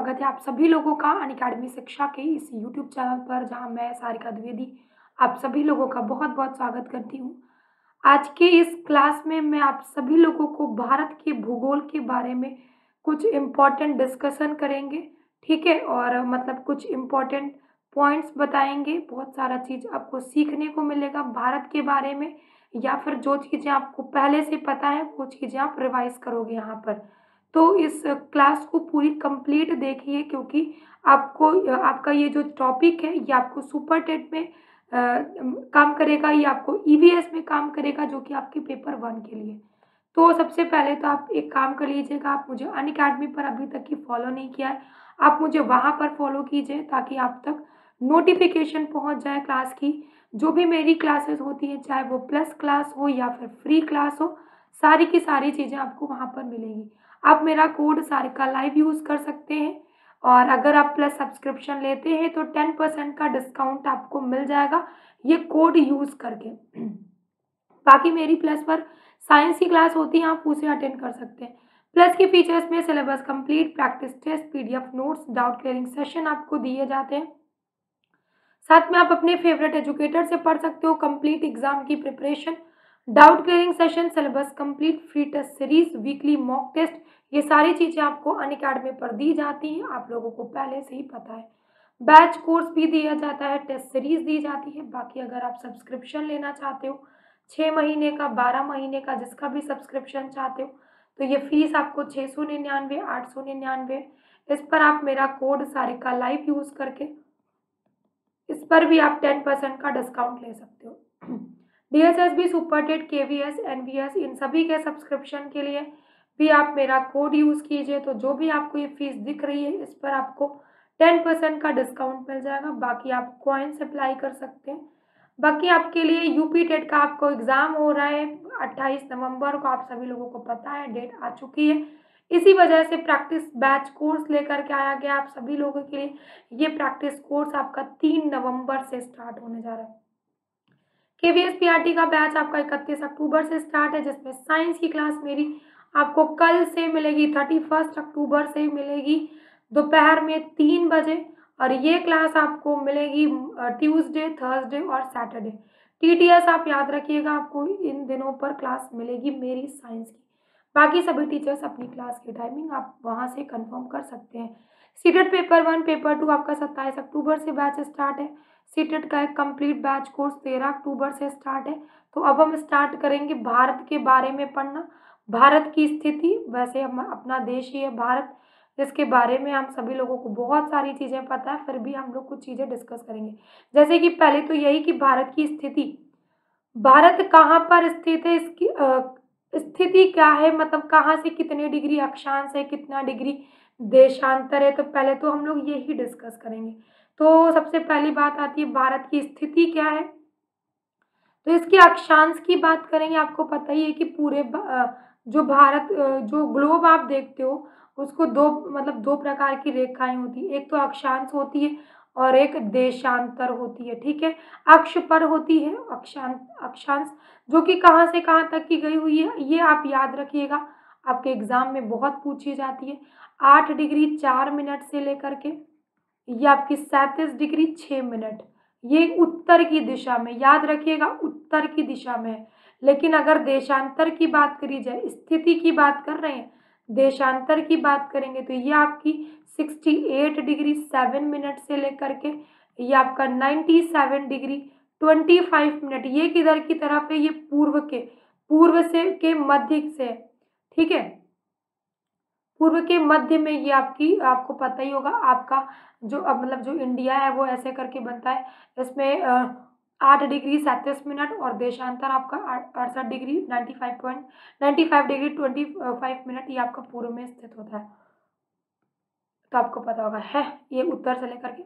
स्वागत है आप सभी लोगों का अनअकैडमी शिक्षा के इस यूट्यूब चैनल पर, जहां मैं सारिका द्विवेदी आप सभी लोगों का बहुत-बहुत स्वागत करती हूं। आज के इस क्लास में मैं आप सभी लोगों को भारत के भूगोल के बारे में कुछ इम्पोर्टेंट डिस्कशन करेंगे, ठीक है? और मतलब कुछ इम्पोर्टेंट पॉइंट्स बताएँगे, बहुत सारा चीज़ आपको सीखने को मिलेगा भारत के बारे में, या फिर जो चीज़ें आपको पहले से पता है, वो चीज़ें आप रिवाइज़ करोगे यहाँ पर। तो इस क्लास को पूरी कंप्लीट देखिए, क्योंकि आपको आपका ये जो टॉपिक है ये आपको सुपर टेट में काम करेगा, ये आपको ईवीएस में काम करेगा, जो कि आपके पेपर 1 के लिए। तो सबसे पहले तो आप एक काम कर लीजिएगा, आप मुझे अनअकैडमी पर अभी तक की फॉलो नहीं किया है, आप मुझे वहाँ पर फॉलो कीजिए ताकि आप तक नोटिफ़िकेशन पहुँच जाए क्लास की। जो भी मेरी क्लासेस होती हैं, चाहे वो प्लस क्लास हो या फिर फ्री क्लास हो, सारी की सारी चीज़ें आपको वहाँ पर मिलेंगी। आप मेरा कोड सारिका लाइव यूज़ कर सकते हैं, और अगर आप प्लस सब्सक्रिप्शन लेते हैं तो 10% का डिस्काउंट आपको मिल जाएगा ये कोड यूज़ करके। बाकी मेरी प्लस पर साइंस की क्लास होती है, आप उसे अटेंड कर सकते हैं। प्लस के फीचर्स में syllabus complete, practice test, PDF notes, doubt clearing session आपको दिए जाते हैं। साथ में आप अपने फेवरेट एजुकेटर से पढ़ सकते हो कंप्लीट एग्जाम की preparation, doubt clearing session, syllabus complete, free test series, weekly mock test, ये सारी चीज़ें आपको अनअकैडमी पर दी जाती हैं, आप लोगों को पहले से ही पता है। बैच कोर्स भी दिया जाता है, टेस्ट सीरीज दी जाती है। बाकी अगर आप सब्सक्रिप्शन लेना चाहते हो 6 महीने का, 12 महीने का, जिसका भी सब्सक्रिप्शन चाहते हो, तो ये फीस आपको 699, 899। इस पर आप मेरा कोड सारिका लाइव यूज़ करके इस पर भी आप 10% का डिस्काउंट ले सकते हो। DSSB, super TET, KVS, NVS, इन सभी के सब्सक्रिप्शन के लिए भी आप मेरा कोड यूज़ कीजिए, तो जो भी आपको ये फीस दिख रही है इस पर आपको 10% का डिस्काउंट मिल जाएगा। बाकी आप कॉइन्स अप्लाई कर सकते हैं। बाकी आपके लिए यूपी टेट का आपको एग्ज़ाम हो रहा है 28 नवंबर को, आप सभी लोगों को पता है, डेट आ चुकी है। इसी वजह से प्रैक्टिस बैच कोर्स लेकर के आया गया आप सभी लोगों के लिए। ये प्रैक्टिस कोर्स आपका 3 नवंबर से स्टार्ट होने जा रहा है। केवीएस पीआरटी का बैच आपका 31 अक्टूबर से स्टार्ट है, जिसमें साइंस की क्लास मेरी आपको कल से मिलेगी, 31 अक्टूबर से मिलेगी दोपहर में 3 बजे, और ये क्लास आपको मिलेगी ट्यूसडे, थर्सडे और सैटरडे। टीटीएस आप याद रखिएगा, आपको इन दिनों पर क्लास मिलेगी मेरी साइंस की। बाकी सभी टीचर्स अपनी क्लास की टाइमिंग आप वहाँ से कंफर्म कर सकते हैं। सीटेट पेपर 1, पेपर 2 आपका 27 अक्टूबर से बैच स्टार्ट है। सीटेट का एक कंप्लीट बैच कोर्स 13 अक्टूबर से स्टार्ट है। तो अब हम स्टार्ट करेंगे भारत के बारे में पढ़ना, भारत की स्थिति। वैसे हम अपना देश ही है भारत, जिसके बारे में हम सभी लोगों को बहुत सारी चीज़ें पता है, फिर भी हम लोग कुछ चीज़ें डिस्कस करेंगे। जैसे कि पहले तो यही कि भारत की स्थिति, भारत कहाँ पर स्थित है, इसकी स्थिति क्या है, मतलब कहाँ से कितने डिग्री अक्षांश है, कितना डिग्री देशांतर है, तो पहले तो हम लोग यही डिस्कस करेंगे। तो सबसे पहली बात आती है भारत की स्थिति क्या है। तो इसके अक्षांश की बात करेंगे, आपको पता ही है कि पूरे जो भारत जो ग्लोब आप देखते हो उसको दो, मतलब दो प्रकार की रेखाएं होती है, एक तो अक्षांश होती है और एक देशांतर होती है, ठीक है। अक्ष पर होती है अक्षांश, अक्षांश जो कि कहाँ से कहाँ तक की गई हुई है, ये आप याद रखिएगा, आपके एग्जाम में बहुत पूछी जाती है। 8 डिग्री 4 मिनट से लेकर के ये आपकी 37 डिग्री 6 मिनट, ये उत्तर की दिशा में, याद रखिएगा उत्तर की दिशा में है। लेकिन अगर देशांतर की बात करी जाए, स्थिति की बात कर रहे हैं, देशांतर की बात करेंगे तो ये आपकी 68 डिग्री 7 मिनट से लेकर के ये आपका 97 डिग्री 25 मिनट, ये किधर की तरफ है, ये पूर्व से के मध्य से है, ठीक है। पूर्व के मध्य में ये आपकी, आपको पता ही होगा, आपका जो मतलब जो इंडिया है वो ऐसे करके बनता है। इसमें 8 डिग्री 37 मिनट और देशांतर आपका 68 डिग्री 95 डिग्री 25 मिनट, ये आपका पूर्व में स्थित होता है। तो आपको पता होगा है, ये उत्तर से लेकर के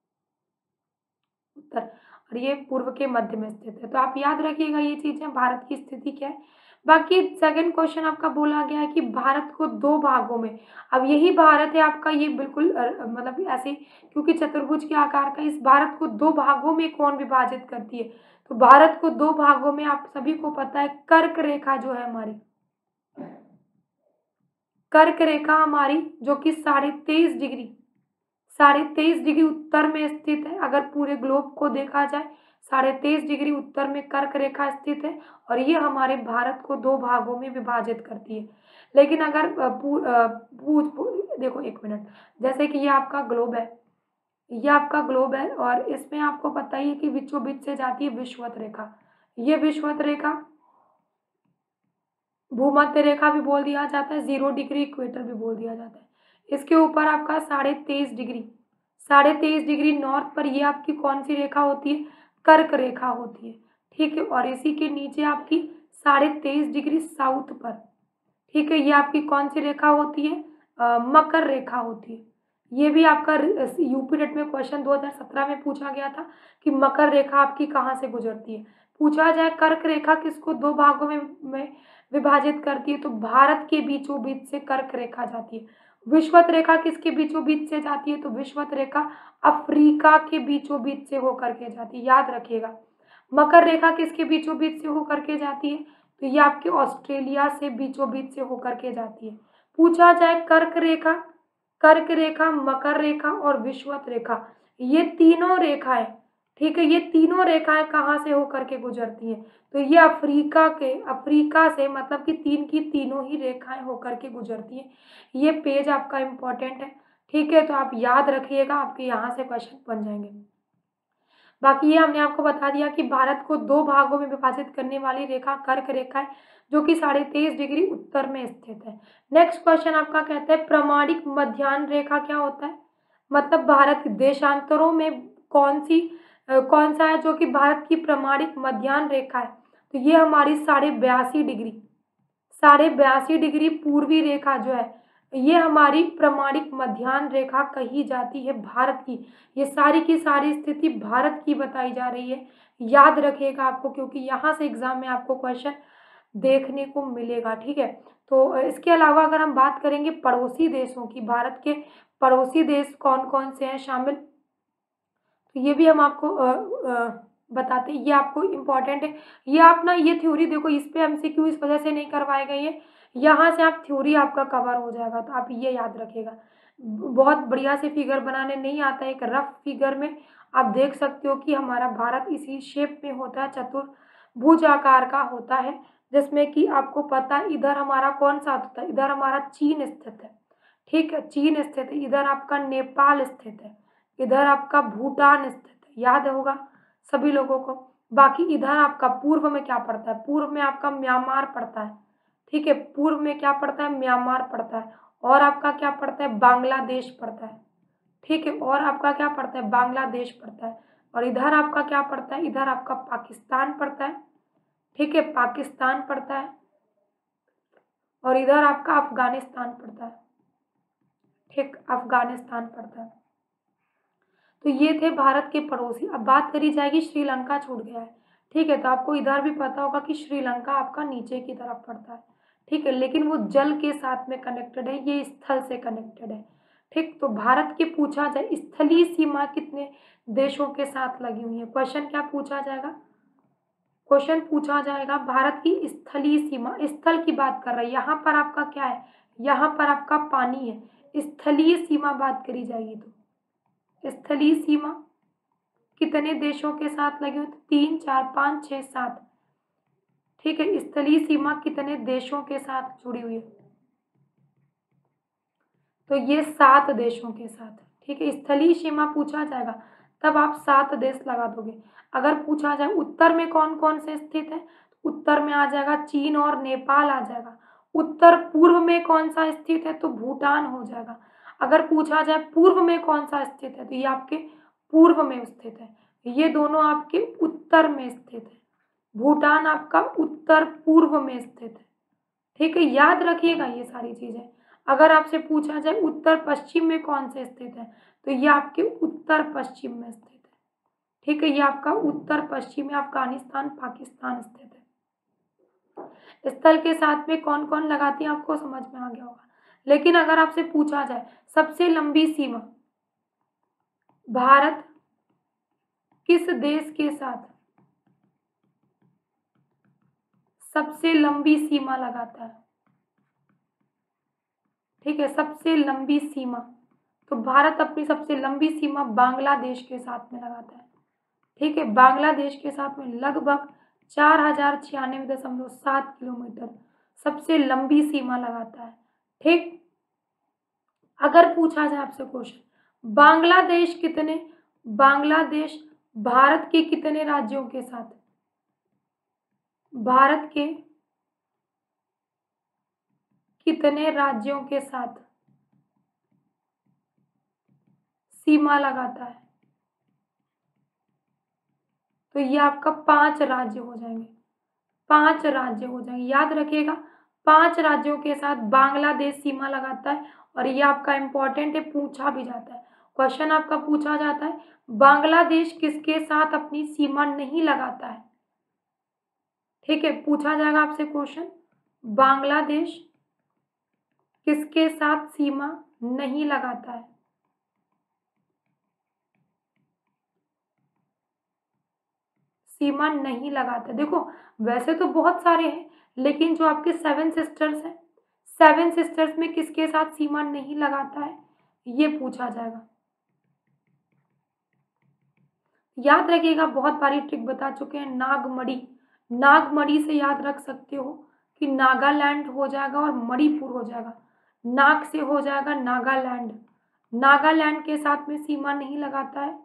उत्तर, और ये पूर्व के मध्य में स्थित है। तो आप याद रखिएगा ये चीजें, भारत की स्थिति क्या है। बाकी सेकंड क्वेश्चन आपका बोला गया है कि भारत को दो भागों में, अब यही भारत है आपका, ये बिल्कुल मतलब ऐसे, क्योंकि चतुर्भुज के आकार का, इस भारत को दो भागों में कौन विभाजित करती है, तो भारत को दो भागों में आप सभी को पता है, कर्क रेखा जो है हमारी, कर्क रेखा हमारी जो कि 23.5 डिग्री 23.5 डिग्री उत्तर में स्थित है। अगर पूरे ग्लोब को देखा जाए 23.5 डिग्री उत्तर में कर्क रेखा स्थित है और ये हमारे भारत को दो भागों में विभाजित करती है। लेकिन अगर देखो एक मिनट, जैसे कि ये आपका ग्लोब है, ये आपका ग्लोब है और इसमें आपको पता ही है कि बीचों बीच से जाती है विषुवत रेखा। ये विषुवत रेखा भूमध्य रेखा भी बोल दिया जाता है, 0 डिग्री इक्वेटर भी बोल दिया जाता है। इसके ऊपर आपका 23.5 डिग्री, 23.5 डिग्री नॉर्थ पर ये आपकी कौन सी रेखा होती है? कर्क रेखा होती है। ठीक है, और इसी के नीचे आपकी 23.5 डिग्री साउथ पर, ठीक है, ये आपकी कौन सी रेखा होती है? मकर रेखा होती है। ये भी आपका यूपी नेट में क्वेश्चन 2017 में पूछा गया था कि मकर रेखा आपकी कहाँ से गुजरती है। पूछा जाए कर्क रेखा किसको दो भागों में विभाजित करती है, तो भारत के बीचों बीच से कर्क रेखा जाती है। विषुवत रेखा किसके बीचों बीच से जाती है? तो विषुवत रेखा अफ्रीका के बीचों बीच से होकर के जाती है, याद रखिएगा। मकर रेखा किसके बीचों बीच से होकर के जाती है? तो ये आपके ऑस्ट्रेलिया से बीचों बीच से होकर के जाती है। पूछा जाए कर्क रेखा, मकर रेखा और विषुवत रेखा, ये तीनों रेखाएं, ठीक है, ये तीनों रेखाएं कहाँ से होकर के गुजरती हैं? तो ये अफ्रीका से, मतलब कि तीन की तीनों ही रेखाएं होकर के गुजरती हैं। ये पेज आपका इम्पोर्टेंट है, ठीक है, तो आप याद रखिएगा, आपके यहाँ से क्वेश्चन बन जाएंगे। बाकी ये हमने आपको बता दिया कि भारत को दो भागों में विभाजित करने वाली रेखा कर्क रेखा है, जो कि 23.5 डिग्री उत्तर में स्थित है। नेक्स्ट क्वेश्चन आपका कहता है प्रमाणिक मध्याह्न रेखा क्या होता है? मतलब भारत देशांतरों में कौन सा है जो कि भारत की प्रमाणिक मध्याह्न रेखा है? तो ये हमारी 82.5 डिग्री पूर्वी रेखा जो है, ये हमारी प्रमाणिक मध्याह्न रेखा कही जाती है भारत की। ये सारी की सारी स्थिति भारत की बताई जा रही है, याद रखिएगा आपको, क्योंकि यहाँ से एग्जाम में आपको क्वेश्चन देखने को मिलेगा। ठीक है, तो इसके अलावा अगर हम बात करेंगे पड़ोसी देशों की, भारत के पड़ोसी देश कौन कौन से हैं शामिल, तो ये भी हम आपको बताते हैं, ये आपको इम्पॉर्टेंट है। ये आप ना ये थ्योरी देखो, इस पे एमसीक्यू इस वजह से नहीं करवाए गए हैं, यहाँ से आप थ्योरी आपका कवर हो जाएगा, तो आप ये याद रखिएगा। बहुत बढ़िया से फिगर बनाने नहीं आता है, एक रफ फिगर में आप देख सकते हो कि हमारा भारत इसी शेप में होता है, चतुर्भुज आकार का होता है, जिसमें कि आपको पता है इधर हमारा कौन सा होता है, इधर हमारा चीन स्थित है, ठीक है, चीन स्थित है, इधर आपका नेपाल स्थित है, इधर आपका भूटान स्थित है, याद होगा सभी लोगों को। बाकी इधर आपका पूर्व में क्या पड़ता है? पूर्व में आपका म्यांमार पड़ता है, ठीक है, पूर्व में क्या पड़ता है? म्यांमार पड़ता है। और आपका क्या पड़ता है? बांग्लादेश पड़ता है, ठीक है, और आपका क्या पड़ता है? बांग्लादेश पड़ता है। और इधर आपका क्या पड़ता है? इधर आपका पाकिस्तान पड़ता है, ठीक है, पाकिस्तान पड़ता है। और इधर आपका अफगानिस्तान पड़ता है, ठीक, अफगानिस्तान पड़ता है। तो ये थे भारत के पड़ोसी। अब बात करी जाएगी, श्रीलंका छूट गया है, ठीक है, तो आपको इधर भी पता होगा कि श्रीलंका आपका नीचे की तरफ पड़ता है, ठीक है, लेकिन वो जल के साथ में कनेक्टेड है, ये स्थल से कनेक्टेड है, ठीक। तो भारत के पूछा जाए स्थलीय सीमा कितने देशों के साथ लगी हुई है? क्वेश्चन क्या पूछा जाएगा? क्वेश्चन पूछा जाएगा भारत की स्थलीय सीमा, स्थल की बात कर रहा है, यहाँ पर आपका क्या है? यहाँ पर आपका पानी है। स्थलीय सीमा बात करी जाएगी तो स्थलीय सीमा कितने देशों के साथ लगी हुई? 3, 4, 5, 6, 7, ठीक है, स्थलीय सीमा कितने देशों के साथ जुड़ी हुई है? तो ये 7 देशों के साथ, ठीक है। स्थलीय सीमा पूछा जाएगा तब आप 7 देश लगा दोगे। अगर पूछा जाए उत्तर में कौन कौन से स्थित है, उत्तर में आ जाएगा चीन और नेपाल आ जाएगा। उत्तर पूर्व में कौन सा स्थित है? तो भूटान हो जाएगा। अगर पूछा जाए पूर्व में कौन सा स्थित है, तो ये आपके पूर्व में स्थित है, ये दोनों आपके उत्तर में स्थित है। भूटान आपका उत्तर पूर्व में स्थित है, ठीक है, याद रखिएगा ये सारी चीजें। अगर आपसे पूछा जाए उत्तर पश्चिम में कौन से स्थित है, तो ये आपके उत्तर पश्चिम में स्थित है, ठीक है, ये आपका उत्तर पश्चिम में अफगानिस्तान पाकिस्तान स्थित है। स्थल के साथ में कौन कौन लगाती है आपको समझ में आ गया होगा। लेकिन अगर आपसे पूछा जाए सबसे लंबी सीमा भारत किस देश के साथ सबसे लंबी सीमा लगाता है, ठीक है, सबसे लंबी सीमा, तो भारत अपनी सबसे लंबी सीमा बांग्लादेश के साथ में लगाता है। ठीक है, बांग्लादेश के साथ में लगभग 4096.7 किलोमीटर सबसे लंबी सीमा लगाता है। ठीक, अगर पूछा जाए आपसे क्वेश्चन, बांग्लादेश भारत के कितने राज्यों के साथ, भारत के कितने राज्यों के साथ सीमा लगाता है? तो ये आपका 5 राज्य हो जाएंगे, 5 राज्य हो जाएंगे, याद रखिएगा। 5 राज्यों के साथ बांग्लादेश सीमा लगाता है। और ये आपका इंपॉर्टेंट है, पूछा भी जाता है, क्वेश्चन आपका पूछा जाता है, बांग्लादेश किसके साथ अपनी सीमा नहीं लगाता है? ठीक है, पूछा जाएगा आपसे क्वेश्चन, बांग्लादेश किसके साथ सीमा नहीं लगाता है? सीमा नहीं लगाता। देखो, वैसे तो बहुत सारे हैं, लेकिन जो आपके 7 सिस्टर्स हैं, 7 सिस्टर्स में किसके साथ सीमा नहीं लगाता है, ये पूछा जाएगा। याद रखिएगा, बहुत बारी ट्रिक बता चुके हैं, नागमणि, नागमणि से याद रख सकते हो कि नागालैंड हो जाएगा और मणिपुर हो जाएगा। नाग से हो जाएगा नागालैंड, नागालैंड के साथ में सीमा नहीं लगाता है,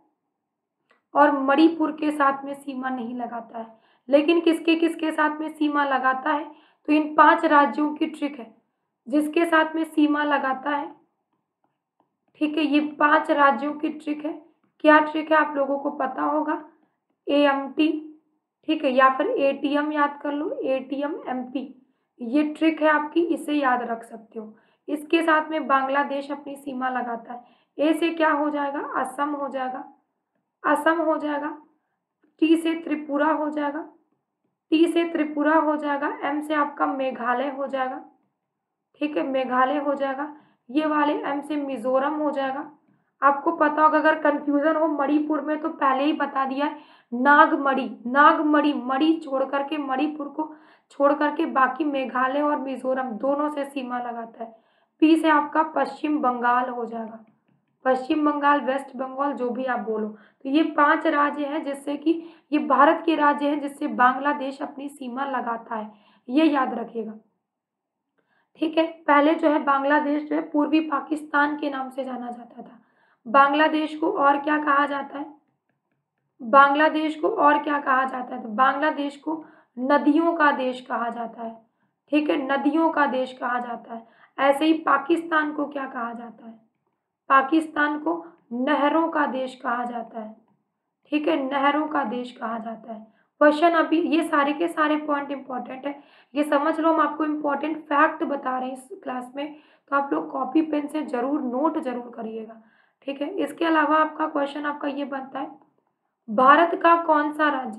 और मणिपुर के साथ में सीमा नहीं लगाता है। लेकिन किसके किसके साथ में सीमा लगाता है? तो इन 5 राज्यों की ट्रिक है, जिसके साथ में सीमा लगाता है। ठीक है, ये 5 राज्यों की ट्रिक है। क्या ट्रिक है, आप लोगों को पता होगा, AMT, ठीक है, या फिर ATM याद कर लो, ATM MP, ये ट्रिक है आपकी, इसे याद रख सकते हो। इसके साथ में बांग्लादेश अपनी सीमा लगाता है। ए से क्या हो जाएगा, असम हो जाएगा, असम हो जाएगा। टी से त्रिपुरा हो जाएगा, टी से त्रिपुरा हो जाएगा। एम से आपका मेघालय हो जाएगा। ठीक है, मेघालय हो जाएगा। ये वाले एम से मिजोरम हो जाएगा। आपको पता होगा, अगर कंफ्यूजन हो मणिपुर में, तो पहले ही बता दिया है, नागमणि, नागमणि, मणि छोड़ करके, मणिपुर को छोड़ करके बाकी मेघालय और मिजोरम दोनों से सीमा लगाता है। पी से आपका पश्चिम बंगाल हो जाएगा, पश्चिम बंगाल, वेस्ट बंगाल, जो भी आप बोलो। तो ये 5 राज्य हैं जिससे कि ये भारत के राज्य हैं जिससे बांग्लादेश अपनी सीमा लगाता है, ये याद रखिएगा। ठीक है, पहले जो है बांग्लादेश जो है पूर्वी पाकिस्तान के नाम से जाना जाता था। बांग्लादेश को और क्या कहा जाता है, बांग्लादेश को और क्या कहा जाता है? तो बांग्लादेश को नदियों का देश कहा जाता है। ठीक है, नदियों का देश कहा जाता है। ऐसे ही पाकिस्तान को क्या कहा जाता है? पाकिस्तान को नहरों का देश कहा जाता है। ठीक है, नहरों का देश कहा जाता है। क्वेश्चन अभी ये सारे के सारे पॉइंट इंपॉर्टेंट है, ये समझ लो, हम आपको इंपॉर्टेंट फैक्ट बता रहे हैं इस क्लास में, तो आप लोग कॉपी पेन से जरूर नोट जरूर करिएगा। ठीक है, इसके अलावा आपका क्वेश्चन आपका ये बनता है, भारत का कौन सा राज्य,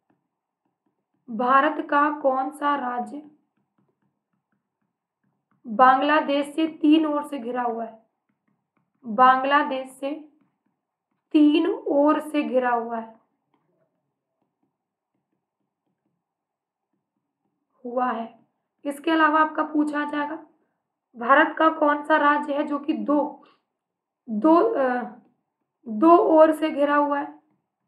भारत का कौन सा राज्य बांग्लादेश से 3 ओर से घिरा हुआ है? बांग्लादेश से 3 ओर से घिरा हुआ है, हुआ है। इसके अलावा आपका पूछा जाएगा, भारत का कौन सा राज्य है जो कि दो दो ओर से घिरा हुआ है?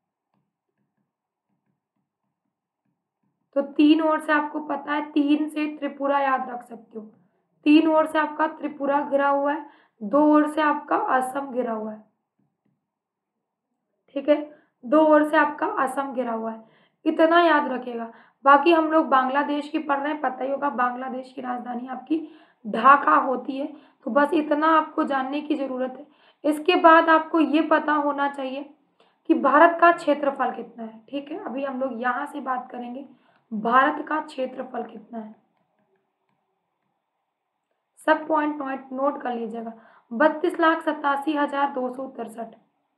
तो 3 ओर से आपको पता है, 3 से त्रिपुरा याद रख सकते हो। 3 ओर से आपका त्रिपुरा घिरा हुआ है, 2 ओर से आपका असम घिरा हुआ है। ठीक है, 2 ओर से आपका असम घिरा हुआ है, इतना याद रखिएगा। बाकी हम लोग बांग्लादेश की पढ़ रहे हैं, पता ही होगा बांग्लादेश की राजधानी आपकी ढाका होती है। तो बस इतना आपको जानने की जरूरत है। इसके बाद आपको ये पता होना चाहिए कि भारत का क्षेत्रफल कितना है। ठीक है, अभी हम लोग यहाँ से बात करेंगे, भारत का क्षेत्रफल कितना है, सब पॉइंट नोट कर लीजिएगा। 32,87,263,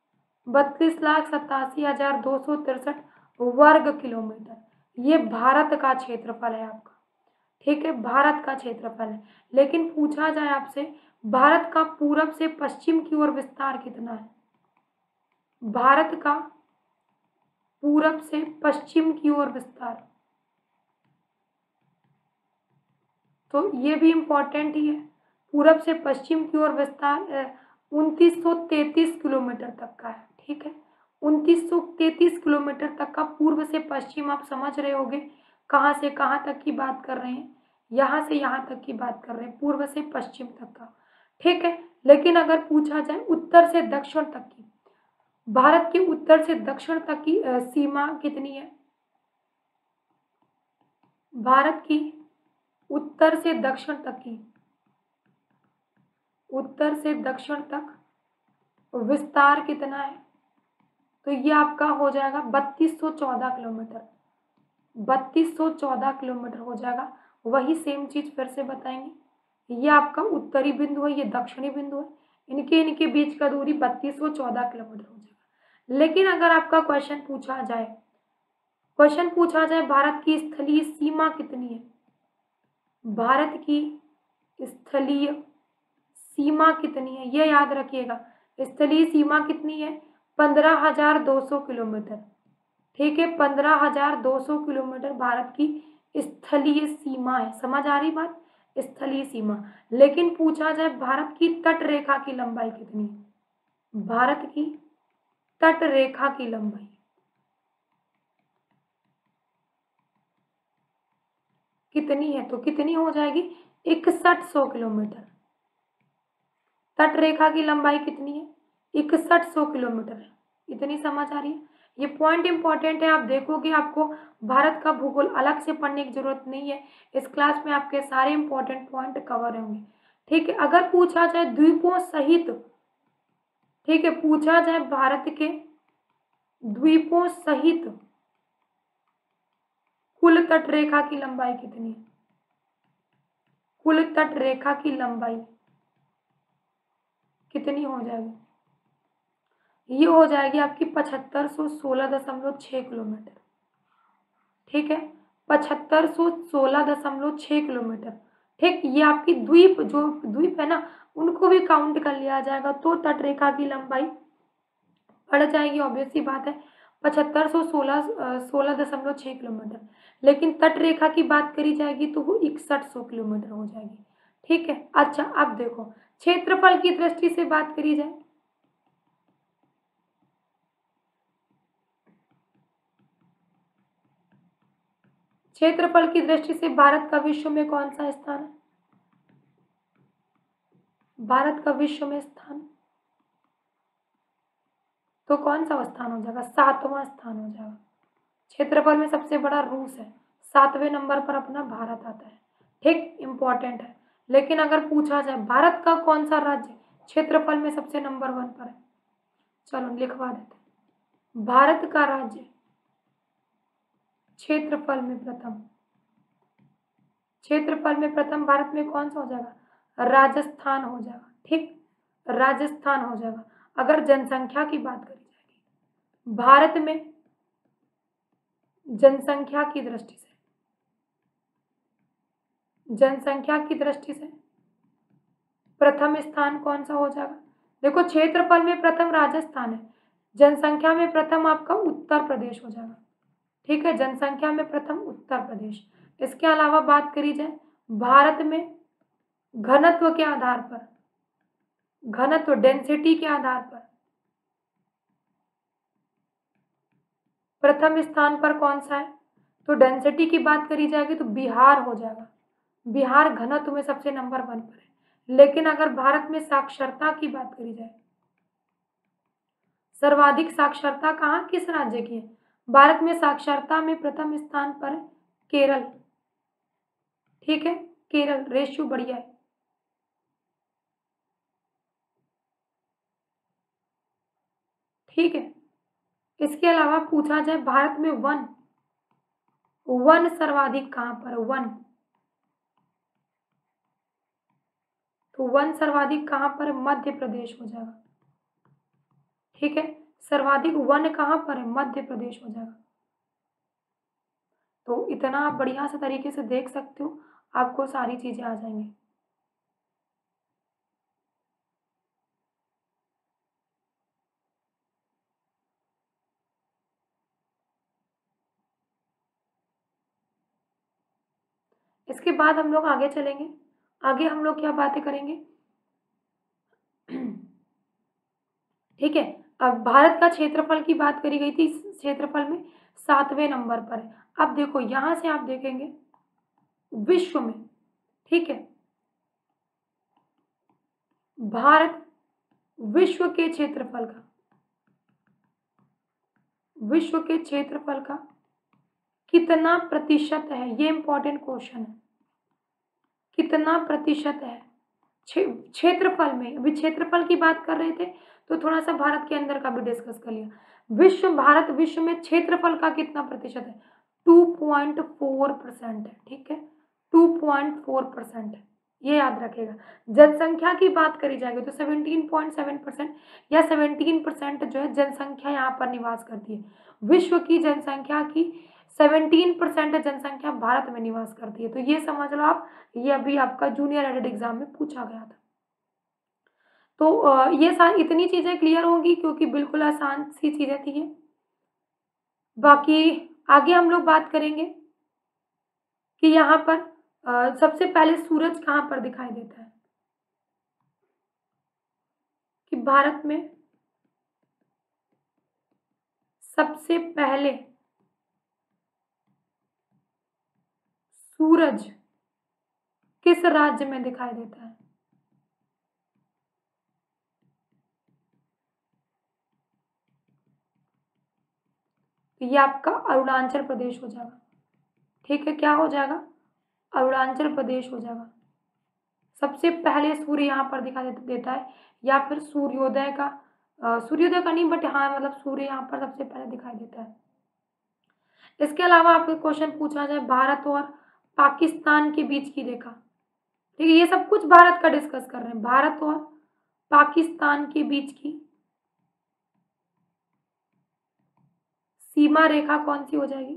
32,87,263 वर्ग किलोमीटर, ये भारत का क्षेत्रफल है आपका। ठीक है, भारत का क्षेत्रफल है। लेकिन पूछा जाए आपसे, भारत का पूरब से पश्चिम की ओर विस्तार कितना है? भारत का पूरब से पश्चिम की ओर विस्तार, तो ये भी इंपॉर्टेंट ही है। पूरब से पश्चिम की ओर विस्तार, 2933 किलोमीटर तक का है। ठीक है, 2933 किलोमीटर तक का पूर्व से पश्चिम। आप समझ रहे होगे कहाँ से कहाँ तक की बात कर रहे हैं, यहाँ से यहाँ तक की बात कर रहे हैं, पूर्व से पश्चिम तक का। ठीक है, लेकिन अगर पूछा जाए उत्तर से दक्षिण तक की, भारत के उत्तर से दक्षिण तक की सीमा कितनी है? भारत की उत्तर से दक्षिण तक की, उत्तर से दक्षिण तक विस्तार कितना है? तो ये आपका हो जाएगा 3214 किलोमीटर। 3214 किलोमीटर हो जाएगा। वही सेम चीज फिर से बताएंगे, ये आपका उत्तरी बिंदु है, ये दक्षिणी बिंदु है, इनके बीच का दूरी 3214 किलोमीटर हो जाएगा। लेकिन अगर आपका क्वेश्चन पूछा जाए भारत की स्थलीय सीमा कितनी है, भारत की स्थलीय सीमा कितनी है, ये याद रखिएगा। स्थलीय सीमा कितनी है? 15,200 किलोमीटर। ठीक है, 15,200 किलोमीटर भारत की स्थलीय सीमा है। समझ आ रही बात? स्थलीय सीमा। लेकिन पूछा जाए भारत की तट रेखा की लंबाई कितनी है, भारत की तट रेखा की लंबाई कितनी है, तो कितनी हो जाएगी? 6100 किलोमीटर। तट रेखा की लंबाई कितनी है? 6100 किलोमीटर है। इतनी समझ आ रही है? ये पॉइंट इंपॉर्टेंट है, आप देखोगे आपको भारत का भूगोल अलग से पढ़ने की जरूरत नहीं है, इस क्लास में आपके सारे इंपॉर्टेंट पॉइंट कवर होंगे। ठीक है, अगर पूछा जाए द्वीपों सहित, ठीक है, पूछा जाए भारत के द्वीपों सहित कुल तट रेखा की लंबाई कितनी है, कुल तट रेखा की लंबाई कितनी हो जाएगी? ये हो जाएगी आपकी 7516.6 किलोमीटर। ठीक है, 7516.6 किलोमीटर। ठीक, ये आपकी द्वीप, जो द्वीप है ना, उनको भी काउंट कर लिया जाएगा, तो तट रेखा की लंबाई बढ़ जाएगी। ऑब्वियस सी बात है, 7516 किलोमीटर। लेकिन तट रेखा की बात करी जाएगी तो वो 6100 किलोमीटर हो जाएगी। ठीक है, अच्छा अब देखो क्षेत्रफल की दृष्टि से बात करी जाए, क्षेत्रफल की दृष्टि से भारत का विश्व में कौन सा स्थान है? भारत का विश्व में स्थान, तो कौन सा स्थान हो जाएगा? 7वां स्थान हो जाएगा। क्षेत्रफल में सबसे बड़ा रूस है, 7वें नंबर पर अपना भारत आता है। ठीक, इंपॉर्टेंट है। लेकिन अगर पूछा जाए भारत का कौन सा राज्य क्षेत्रफल में सबसे नंबर 1 पर है, चलो लिखवा देते हैं, भारत का राज्य क्षेत्रफल में प्रथम, क्षेत्रफल में प्रथम भारत में कौन सा हो जाएगा? राजस्थान हो जाएगा। ठीक, राजस्थान हो जाएगा। अगर जनसंख्या की बात करी जाएगी, भारत में जनसंख्या की दृष्टि से, जनसंख्या की दृष्टि से प्रथम स्थान कौन सा हो जाएगा? देखो क्षेत्रफल में प्रथम राजस्थान है, जनसंख्या में प्रथम आपका उत्तर प्रदेश हो जाएगा। ठीक है, जनसंख्या में प्रथम उत्तर प्रदेश। इसके अलावा बात करी जाए भारत में घनत्व के आधार पर, घनत्व डेंसिटी के आधार पर प्रथम स्थान पर कौन सा है? तो डेंसिटी की बात करी जाएगी तो बिहार हो जाएगा। बिहार घनत्व में सबसे नंबर 1 पर है। लेकिन अगर भारत में साक्षरता की बात करी जाए, सर्वाधिक साक्षरता कहाँ किस राज्य की है? भारत में साक्षरता में प्रथम स्थान पर केरल। ठीक है, केरल, रेशियो बढ़िया है। ठीक है, इसके अलावा पूछा जाए भारत में वन, वन सर्वाधिक कहाँ पर है? वन, तो वन सर्वाधिक कहाँ पर? मध्य प्रदेश हो जाएगा। ठीक है, सर्वाधिक वन कहाँ पर है? मध्य प्रदेश हो जाएगा। तो इतना आप बढ़िया से तरीके से देख सकते हो, आपको सारी चीजें आ जाएंगी। इसके बाद हम लोग आगे चलेंगे। आगे हम लोग क्या बातें करेंगे? ठीक है। अब भारत का क्षेत्रफल की बात करी गई थी, इस क्षेत्रफल में 7वें नंबर पर है। अब देखो यहां से आप देखेंगे विश्व में, ठीक है, भारत विश्व के क्षेत्रफल का, विश्व के क्षेत्रफल का कितना प्रतिशत है, ये इंपॉर्टेंट क्वेश्चन है। कितना प्रतिशत है क्षेत्रफल में, अभी क्षेत्रफल की बात कर रहे थे तो थोड़ा सा भारत के अंदर का भी डिस्कस कर लिया। भारत विश्व में क्षेत्रफल का कितना प्रतिशत है? 2.4% है, ठीक है, 2.4% है, ये याद रखेगा। जनसंख्या की बात करी जाएगी तो 17.7% या 17% जो है जनसंख्या यहाँ पर निवास करती है। विश्व की जनसंख्या की 17% जनसंख्या भारत में निवास करती है। तो ये समझ लो आप, ये अभी आपका जूनियर एडेड एग्जाम में पूछा गया था। तो ये इतनी चीजें क्लियर होंगी क्योंकि बिल्कुल आसान सी चीजें थी ये। बाकी आगे हम लोग बात करेंगे कि यहाँ पर सबसे पहले सूरज कहाँ पर दिखाई देता है, कि भारत में सबसे पहले सूरज किस राज्य में दिखाई देता है? तो ये आपका अरुणाचल प्रदेश हो जाएगा, ठीक है, क्या हो जाएगा? अरुणाचल प्रदेश हो जाएगा। सबसे पहले सूर्य यहाँ पर दिखाई देता है, या फिर सूर्योदय का, सूर्योदय का नहीं बट हाँ मतलब सूर्य यहाँ पर सबसे पहले दिखाई देता है। इसके अलावा आपको क्वेश्चन पूछा जाए भारत और पाकिस्तान के बीच की रेखा, ठीक है, ये सब कुछ भारत का डिस्कस कर रहे हैं। भारत और पाकिस्तान के बीच की सीमा रेखा कौन सी हो जाएगी?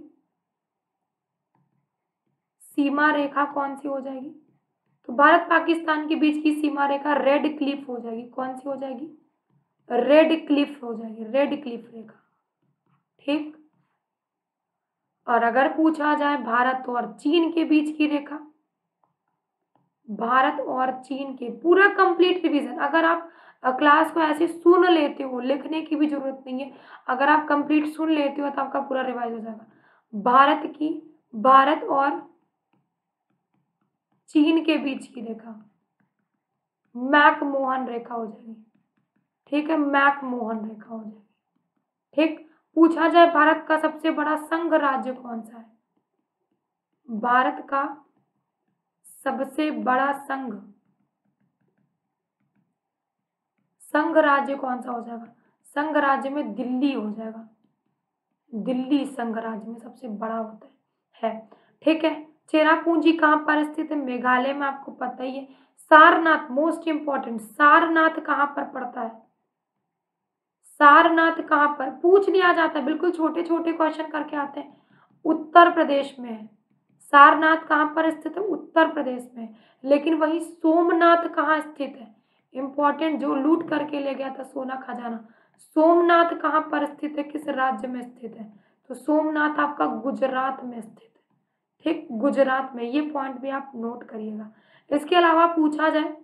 सीमा रेखा कौन सी हो जाएगी? तो भारत पाकिस्तान के बीच की सीमा रेखा रेड क्लिफ हो जाएगी। कौन सी हो जाएगी? रेड क्लिफ हो जाएगी, रेड क्लिफ रेखा, ठीक। और अगर पूछा जाए भारत और चीन के बीच की रेखा, भारत और चीन के, पूरा कंप्लीट रिवीजन, अगर आप क्लास को ऐसे सुन लेते हो, लिखने की भी जरूरत नहीं है, अगर आप कंप्लीट सुन लेते हो तो आपका पूरा रिवाइज हो जाएगा। भारत और चीन के बीच की रेखा मैकमोहन रेखा हो जाएगी, ठीक है, मैकमोहन रेखा हो जाएगी, ठीक। पूछा जाए भारत का सबसे बड़ा संघ राज्य कौन सा है? भारत का सबसे बड़ा संघ राज्य कौन सा हो जाएगा? संघ राज्य में दिल्ली हो जाएगा। दिल्ली संघ राज्य में सबसे बड़ा होता है, ठीक है। चेरापूंजी कहाँ पर स्थित है? मेघालय में, आपको पता ही है। सारनाथ, मोस्ट इंपॉर्टेंट, सारनाथ कहाँ पर पड़ता है? सारनाथ कहाँ पर पूछ लिया जाता है, बिल्कुल छोटे छोटे क्वेश्चन करके आते हैं। उत्तर प्रदेश में है। सारनाथ कहाँ पर स्थित है? उत्तर प्रदेश में। लेकिन वही सोमनाथ कहाँ स्थित है? इंपॉर्टेंट, जो लूट करके ले गया था सोना खजाना, सोमनाथ कहाँ पर स्थित है, किस राज्य में स्थित है? तो सोमनाथ आपका गुजरात में स्थित है, ठीक, गुजरात में। ये पॉइंट भी आप नोट करिएगा। इसके अलावा पूछा जाए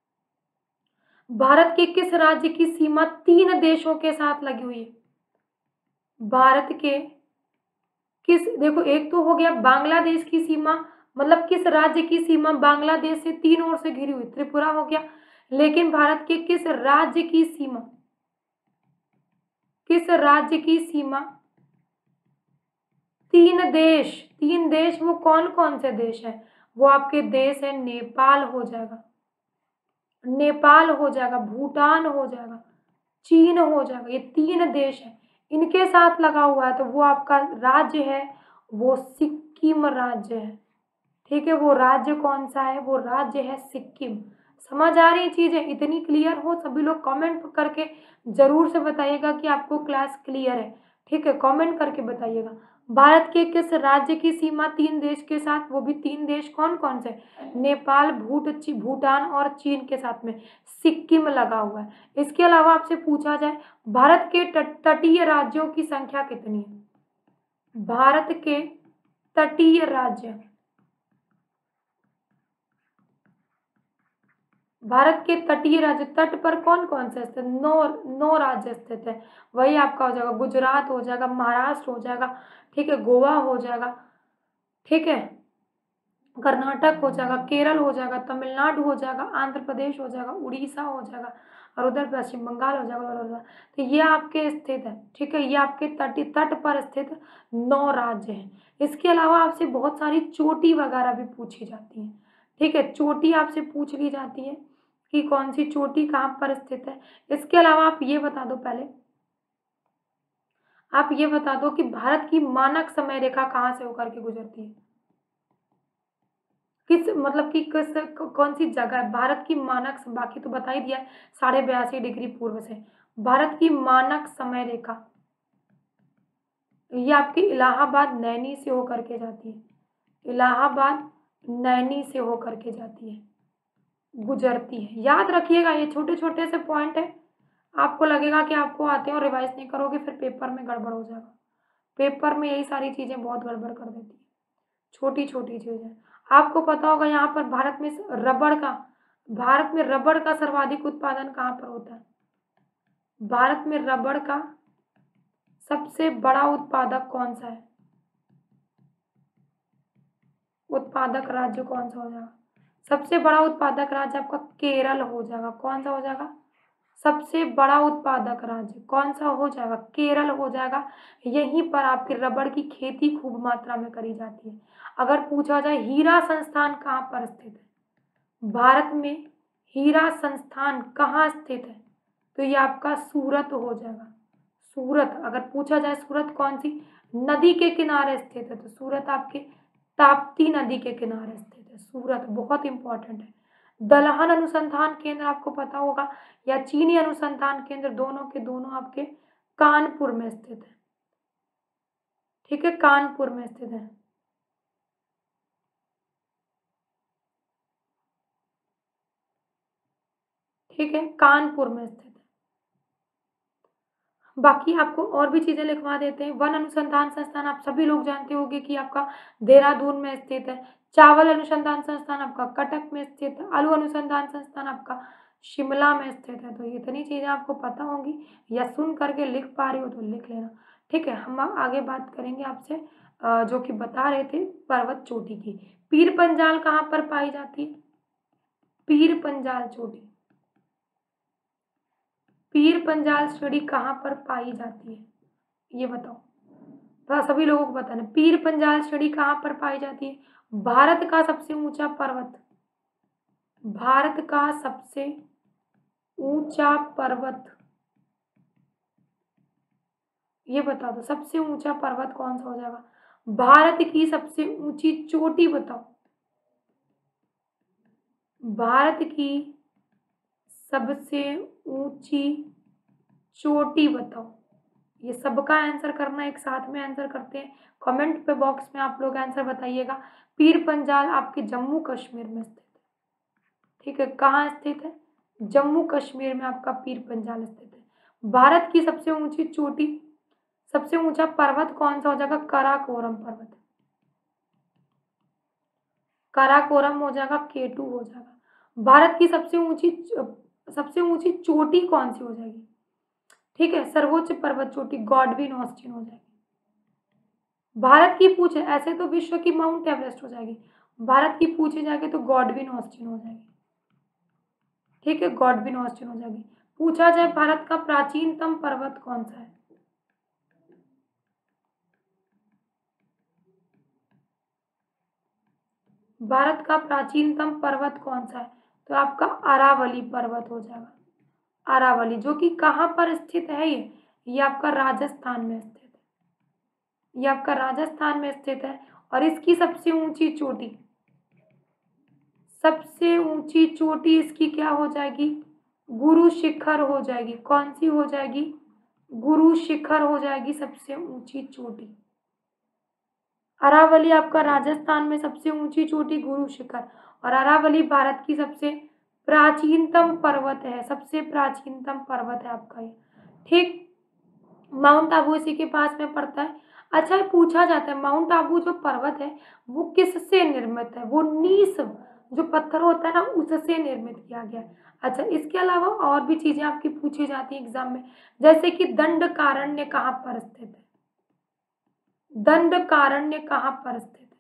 भारत के किस राज्य की सीमा 3 देशों के साथ लगी हुई है? भारत के किस, देखो एक तो हो गया बांग्लादेश की सीमा, मतलब किस राज्य की सीमा बांग्लादेश से 3 ओर से घिरी हुई, त्रिपुरा हो गया। लेकिन भारत के किस राज्य की सीमा, किस राज्य की सीमा 3 देश, वो कौन कौन से देश हैं? वो आपके देश है, नेपाल हो जाएगा, नेपाल हो जाएगा, भूटान हो जाएगा, चीन हो जाएगा, ये 3 देश हैं, इनके साथ लगा हुआ है। तो वो आपका राज्य है, वो सिक्किम राज्य है, ठीक है। वो राज्य कौन सा है? वो राज्य है सिक्किम। समझ आ रही चीजें? इतनी क्लियर हो सभी लोग कमेंट करके जरूर से बताइएगा कि आपको क्लास क्लियर है, ठीक है, कमेंट करके बताइएगा। भारत के किस राज्य की सीमा 3 देश के साथ, वो भी 3 देश कौन कौन से? नेपाल, भूटान और चीन के साथ में सिक्किम लगा हुआ है। इसके अलावा आपसे पूछा जाए भारत के तटीय राज्यों की संख्या कितनी है? भारत के तटीय राज्य, भारत के तटीय राज्य, तट पर कौन कौन से स्थित, नौ नौ राज्य स्थित है। वही आपका हो जाएगा गुजरात हो जाएगा, महाराष्ट्र हो जाएगा, ठीक है, गोवा हो जाएगा, ठीक है, कर्नाटक हो जाएगा, केरल हो जाएगा, तमिलनाडु हो जाएगा, आंध्र प्रदेश हो जाएगा, उड़ीसा हो जाएगा, और उधर पश्चिम बंगाल हो जाएगा, और तो ये आपके स्थित है, ठीक है, ये आपके तट पर स्थित 9 राज्य हैं। इसके अलावा आपसे बहुत सारी चोटी वगैरह भी पूछी जाती हैं, ठीक है, चोटी आपसे पूछ ली जाती है कि कौन सी चोटी कहाँ पर स्थित है। इसके अलावा आप ये बता दो, पहले आप ये बता दो कि भारत की मानक समय रेखा कहाँ से होकर के गुजरती है, किस मतलब कि किस कौन सी जगह है भारत की मानक, बाकी तो बता ही दिया है, 82.5 डिग्री पूर्व से। भारत की मानक समय रेखा ये आपकी इलाहाबाद नैनी से होकर के जाती है, इलाहाबाद नैनी से होकर के जाती है, गुजरती है। याद रखिएगा, ये छोटे छोटे से पॉइंट है, आपको लगेगा कि आपको आते हैं और रिवाइज नहीं करोगे फिर पेपर में गड़बड़ हो जाएगा। पेपर में यही सारी चीजें बहुत गड़बड़ कर देती है, छोटी छोटी चीजें। आपको पता होगा यहाँ पर भारत में रबड़ का सर्वाधिक उत्पादन कहाँ पर होता है। भारत में रबड़ का सबसे बड़ा उत्पादक कौन सा है, उत्पादक राज्य कौन सा हो जाएगा। सबसे बड़ा उत्पादक राज्य आपका केरल हो जाएगा। कौन सा हो जाएगा, सबसे बड़ा उत्पादक राज्य कौन सा हो जाएगा, केरल हो जाएगा। यहीं पर आपके रबड़ की खेती खूब मात्रा में करी जाती है। अगर पूछा जाए हीरा संस्थान कहाँ पर स्थित है, भारत में हीरा संस्थान कहाँ स्थित है, तो ये आपका सूरत हो जाएगा। सूरत, अगर पूछा जाए सूरत कौन सी नदी के किनारे स्थित है, तो सूरत आपके ताप्ती नदी के किनारे स्थित है। सूरत बहुत इंपॉर्टेंट है। दलहन अनुसंधान केंद्र आपको पता होगा, या चीनी अनुसंधान केंद्र, दोनों के दोनों आपके कानपुर में स्थित है, ठीक है, कानपुर में स्थित है। ठीक है, कानपुर में स्थित है। बाकी आपको और भी चीजें लिखवा देते हैं। वन अनुसंधान संस्थान आप सभी लोग जानते होंगे कि आपका देहरादून में स्थित है। चावल अनुसंधान संस्थान आपका कटक में स्थित है। आलू अनुसंधान संस्थान आपका शिमला में स्थित है। तो इतनी चीजें आपको पता होंगी, या सुन करके लिख पा रही हो तो लिख लेना। ठीक है, हम आगे बात करेंगे आपसे जो कि बता रहे थे पर्वत चोटी की। पीर पंजाल कहाँ पर पाई जाती है, पीर पंजाल चोटी, पीर पंजाल श्रेणी कहाँ पर पाई जाती है, ये बताओ। तो सभी लोगों को बताना, पीर पंजाल श्रेणी कहाँ पर पाई जाती है। भारत का सबसे ऊंचा पर्वत, भारत का सबसे ऊंचा पर्वत, ये बता दो सबसे ऊंचा पर्वत कौन सा हो जाएगा। भारत की सबसे ऊंची चोटी बताओ, भारत की सबसे ऊंची चोटी बताओ। ये सबका आंसर करना, एक साथ में आंसर करते हैं। कमेंट पे बॉक्स में आप लोग आंसर बताइएगा। पीर पंजाल आपके जम्मू कश्मीर में स्थित है, ठीक है, कहाँ स्थित है, जम्मू कश्मीर में आपका पीर पंजाल स्थित है। भारत की सबसे ऊंची चोटी, सबसे ऊंचा पर्वत कौन सा हो जाएगा, काराकोरम पर्वत, काराकोरम हो जाएगा, केटू हो जाएगा। भारत की सबसे ऊंची चोटी कौन सी हो जाएगी, ठीक है, सर्वोच्च पर्वत चोटी गॉडविन ऑस्टिन हो जाएगी। भारत की पूछे ऐसे तो विश्व की माउंट एवरेस्ट हो जाएगी, भारत की पूछे जाके तो गॉडविन ऑस्टिन हो जाएगी, ठीक है, गॉडविन ऑस्टिन हो जाएगी। पूछा जाए भारत का प्राचीनतम पर्वत कौन सा है, भारत का प्राचीनतम पर्वत कौन सा है, तो आपका अरावली पर्वत हो जाएगा। अरावली जो कि कहाँ पर स्थित है, ये आपका राजस्थान में स्थित है, ये आपका राजस्थान में स्थित है। और इसकी सबसे ऊंची चोटी, सबसे ऊंची चोटी इसकी क्या हो जाएगी, गुरु शिखर हो जाएगी। कौन सी हो जाएगी, गुरु शिखर हो जाएगी सबसे ऊंची चोटी। अरावली आपका राजस्थान में सबसे ऊंची चोटी गुरु शिखर, और अरावली भारत की सबसे प्राचीनतम पर्वत है, सबसे प्राचीनतम पर्वत है आपका ये, ठीक। माउंट आबू इसी के पास में पड़ता है। अच्छा, पूछा जाता है माउंट आबू जो पर्वत है वो किससे निर्मित है, वो नीस जो पत्थर होता है ना उससे निर्मित किया गया है। अच्छा, इसके अलावा और भी चीजें आपकी पूछी जाती हैं एग्जाम में, जैसे कि दंडकारण्य कहाँ पर स्थित है? दंडकारण्य कहाँ पर स्थित है?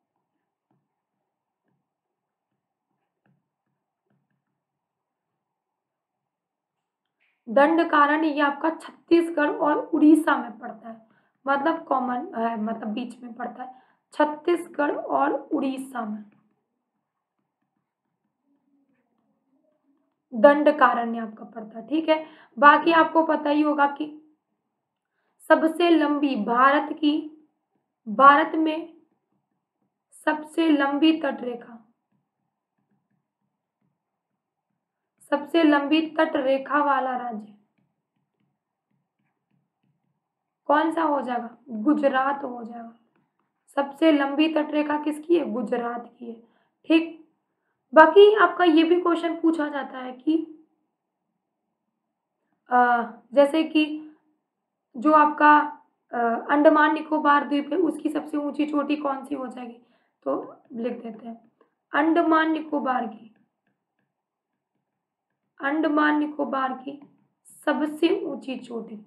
दंडकारण्य ये आपका छत्तीसगढ़ और उड़ीसा में पड़ता है, मतलब कॉमन है, मतलब बीच में पड़ता है, छत्तीसगढ़ और उड़ीसा में दंडकारण्य आपका पड़ता है। ठीक है, बाकी आपको पता ही होगा कि सबसे लंबी भारत में सबसे लंबी तटरेखा, सबसे लंबी तटरेखा वाला राज्य कौन सा हो जाएगा? गुजरात हो जाएगा। सबसे लंबी तटरेखा किसकी है? गुजरात की है। ठीक, बाकी आपका ये भी क्वेश्चन पूछा जाता है कि अ, जैसे कि जो आपका अंडमान निकोबार द्वीप है उसकी सबसे ऊंची चोटी कौन सी हो जाएगी? तो लिख देते हैं अंडमान निकोबार की, अंडमान निकोबार की सबसे ऊंची चोटी,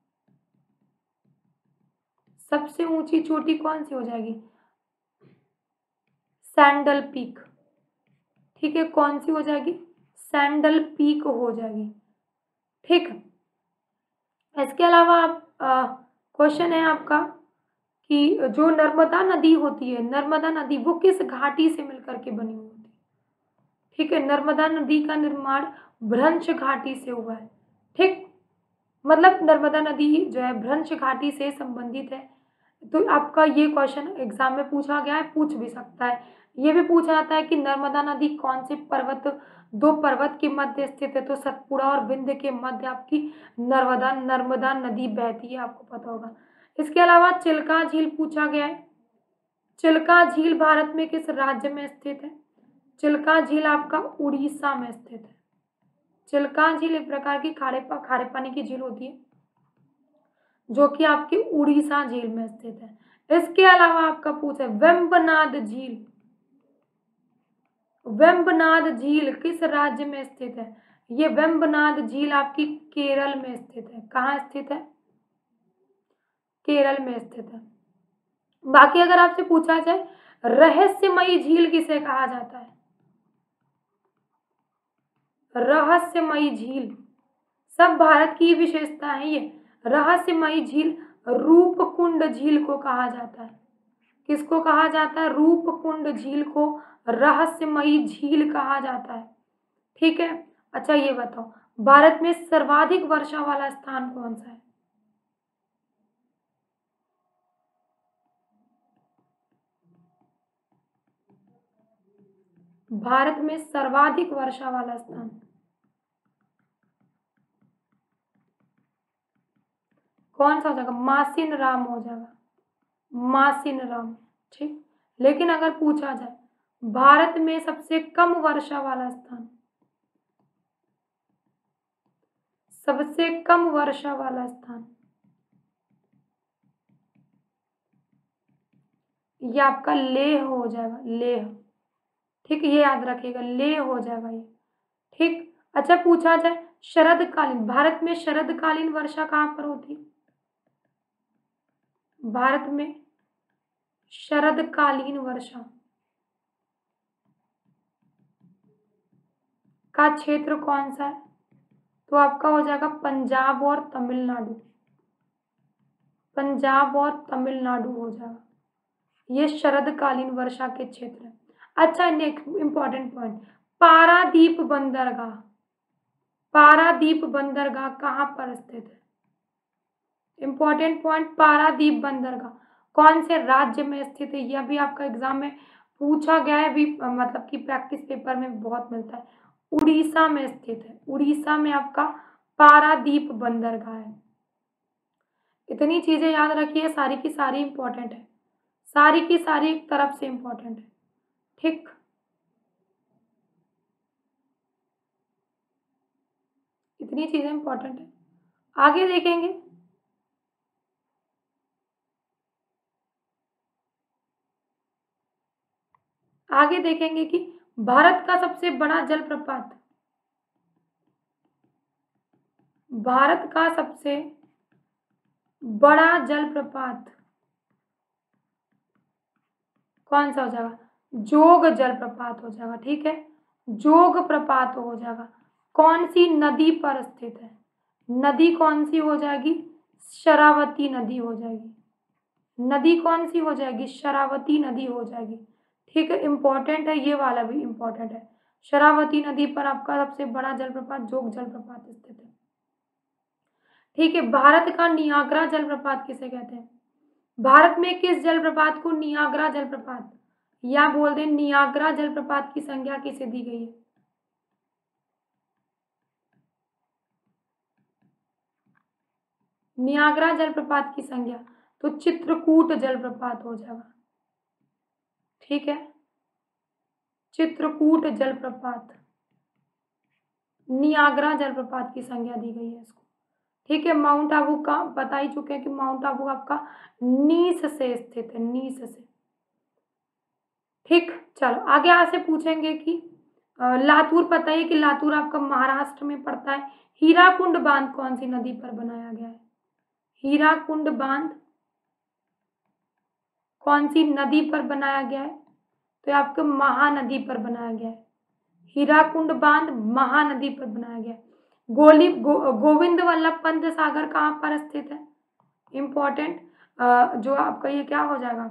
सबसे ऊंची चोटी कौन सी हो जाएगी? Saddle Peak. ठीक है, कौन सी हो जाएगी? सैंडल पीक हो जाएगी। ठीक, इसके अलावा आप क्वेश्चन है आपका कि जो नर्मदा नदी होती है, नर्मदा नदी वो किस घाटी से मिलकर के बनी हुई होती है? ठीक है, नर्मदा नदी का निर्माण भ्रंश घाटी से हुआ है। ठीक, मतलब नर्मदा नदी जो है भ्रंश घाटी से संबंधित है। तो आपका ये क्वेश्चन एग्जाम में पूछा गया है, पूछ भी सकता है। ये भी पूछा जाता है कि नर्मदा नदी कौन से पर्वत, दो पर्वत के मध्य स्थित है? तो सतपुड़ा और विंध्य के मध्य आपकी नर्मदा नर्मदा नदी बहती है, आपको पता होगा। इसके अलावा चिल्का झील पूछा गया है। चिल्का झील भारत में किस राज्य में स्थित है? चिल्का झील आपका उड़ीसा में स्थित है। चिल्का झील एक प्रकार की खारे पानी की झील होती है जो कि आपकी उड़ीसा झील में स्थित है। इसके अलावा आपका पूछा है वेम्बनाद झील, वेम्बनाद झील किस राज्य में स्थित है? ये वेम्बनाद झील आपकी केरल में स्थित है। कहाँ स्थित है? केरल में स्थित है। बाकी अगर आपसे पूछा जाए रहस्यमयी झील किसे कहा जाता है? रहस्यमयी झील सब भारत की विशेषता है ये। रहस्यमयी झील रूपकुंड झील को कहा जाता है। किसको कहा जाता है? रूपकुंड झील को रहस्यमयी झील कहा जाता है। ठीक है, अच्छा ये बताओ भारत में सर्वाधिक वर्षा वाला स्थान कौन सा है? भारत में सर्वाधिक वर्षा वाला स्थान कौन सा हो जाएगा? मासिन राम हो जाएगा, मासिन राम। ठीक, लेकिन अगर पूछा जाए भारत में सबसे कम वर्षा वाला स्थान, सबसे कम वर्षा वाला स्थान, ये आपका लेह हो जाएगा, लेह। ठीक, ये याद रखिएगा, लेह हो जाएगा ये। ठीक, अच्छा पूछा जाए शरदकालीन, भारत में शरदकालीन वर्षा कहाँ पर होती है? भारत में शरदकालीन वर्षा का क्षेत्र कौन सा है? तो आपका हो जाएगा पंजाब और तमिलनाडु, पंजाब और तमिलनाडु हो जाएगा। ये शरदकालीन वर्षा के क्षेत्र है। अच्छा, नेक्स्ट इंपॉर्टेंट पॉइंट, पारादीप बंदरगाह, पारादीप बंदरगाह कहाँ पर स्थित है? इंपॉर्टेंट पॉइंट, पारादीप बंदरगाह कौन से राज्य में स्थित है? यह भी आपका एग्जाम में पूछा गया है भी, मतलब कि प्रैक्टिस पेपर में बहुत मिलता है। उड़ीसा में स्थित है, उड़ीसा में आपका पारादीप बंदरगाह है। इतनी चीजें याद रखिए, सारी की सारी इंपॉर्टेंट है, सारी की सारी एक तरफ से इंपॉर्टेंट है। ठीक, इतनी चीजें इंपॉर्टेंट है। आगे देखेंगे, आगे देखेंगे कि भारत का सबसे बड़ा जलप्रपात, भारत का सबसे बड़ा जलप्रपात कौन सा हो जाएगा? जोग जलप्रपात हो जाएगा। ठीक है, जोग प्रपात हो जाएगा। कौन सी नदी पर स्थित है? नदी कौन सी हो जाएगी? शरावती नदी हो जाएगी। नदी कौन सी हो जाएगी? शरावती नदी हो जाएगी। ठीक है, इंपॉर्टेंट है, ये वाला भी इंपॉर्टेंट है। शरावती नदी पर आपका सबसे बड़ा जलप्रपात जोग जलप्रपात स्थित है। ठीक है, भारत का नियाग्रा जलप्रपात किसे कहते हैं? भारत में किस जलप्रपात को नियाग्रा जलप्रपात या बोल दें नियाग्रा जलप्रपात की संज्ञा किसे दी गई है? नियाग्रा जलप्रपात की संज्ञा तो चित्रकूट जलप्रपात हो जाएगा। ठीक है, चित्रकूट जलप्रपात नियाग्रा जलप्रपात की संज्ञा दी गई है इसको। ठीक है, माउंट आबू का बता ही चुके हैं कि माउंट आबू आपका नीस से स्थित है, नीस से। ठीक, चलो आगे यहाँ से पूछेंगे कि लातूर, पता है कि लातूर आपका महाराष्ट्र में पड़ता है। हीराकुंड बांध कौन सी नदी पर बनाया गया है? हीराकुंड बांध कौन सी नदी पर बनाया गया है? तो ये आपके महानदी पर बनाया गया है। हीराकुंड बांध महानदी पर बनाया गया है। गोविंद वल्लभ पंत सागर कहाँ पर स्थित है? इंपॉर्टेंट, जो आपका ये क्या हो जाएगा?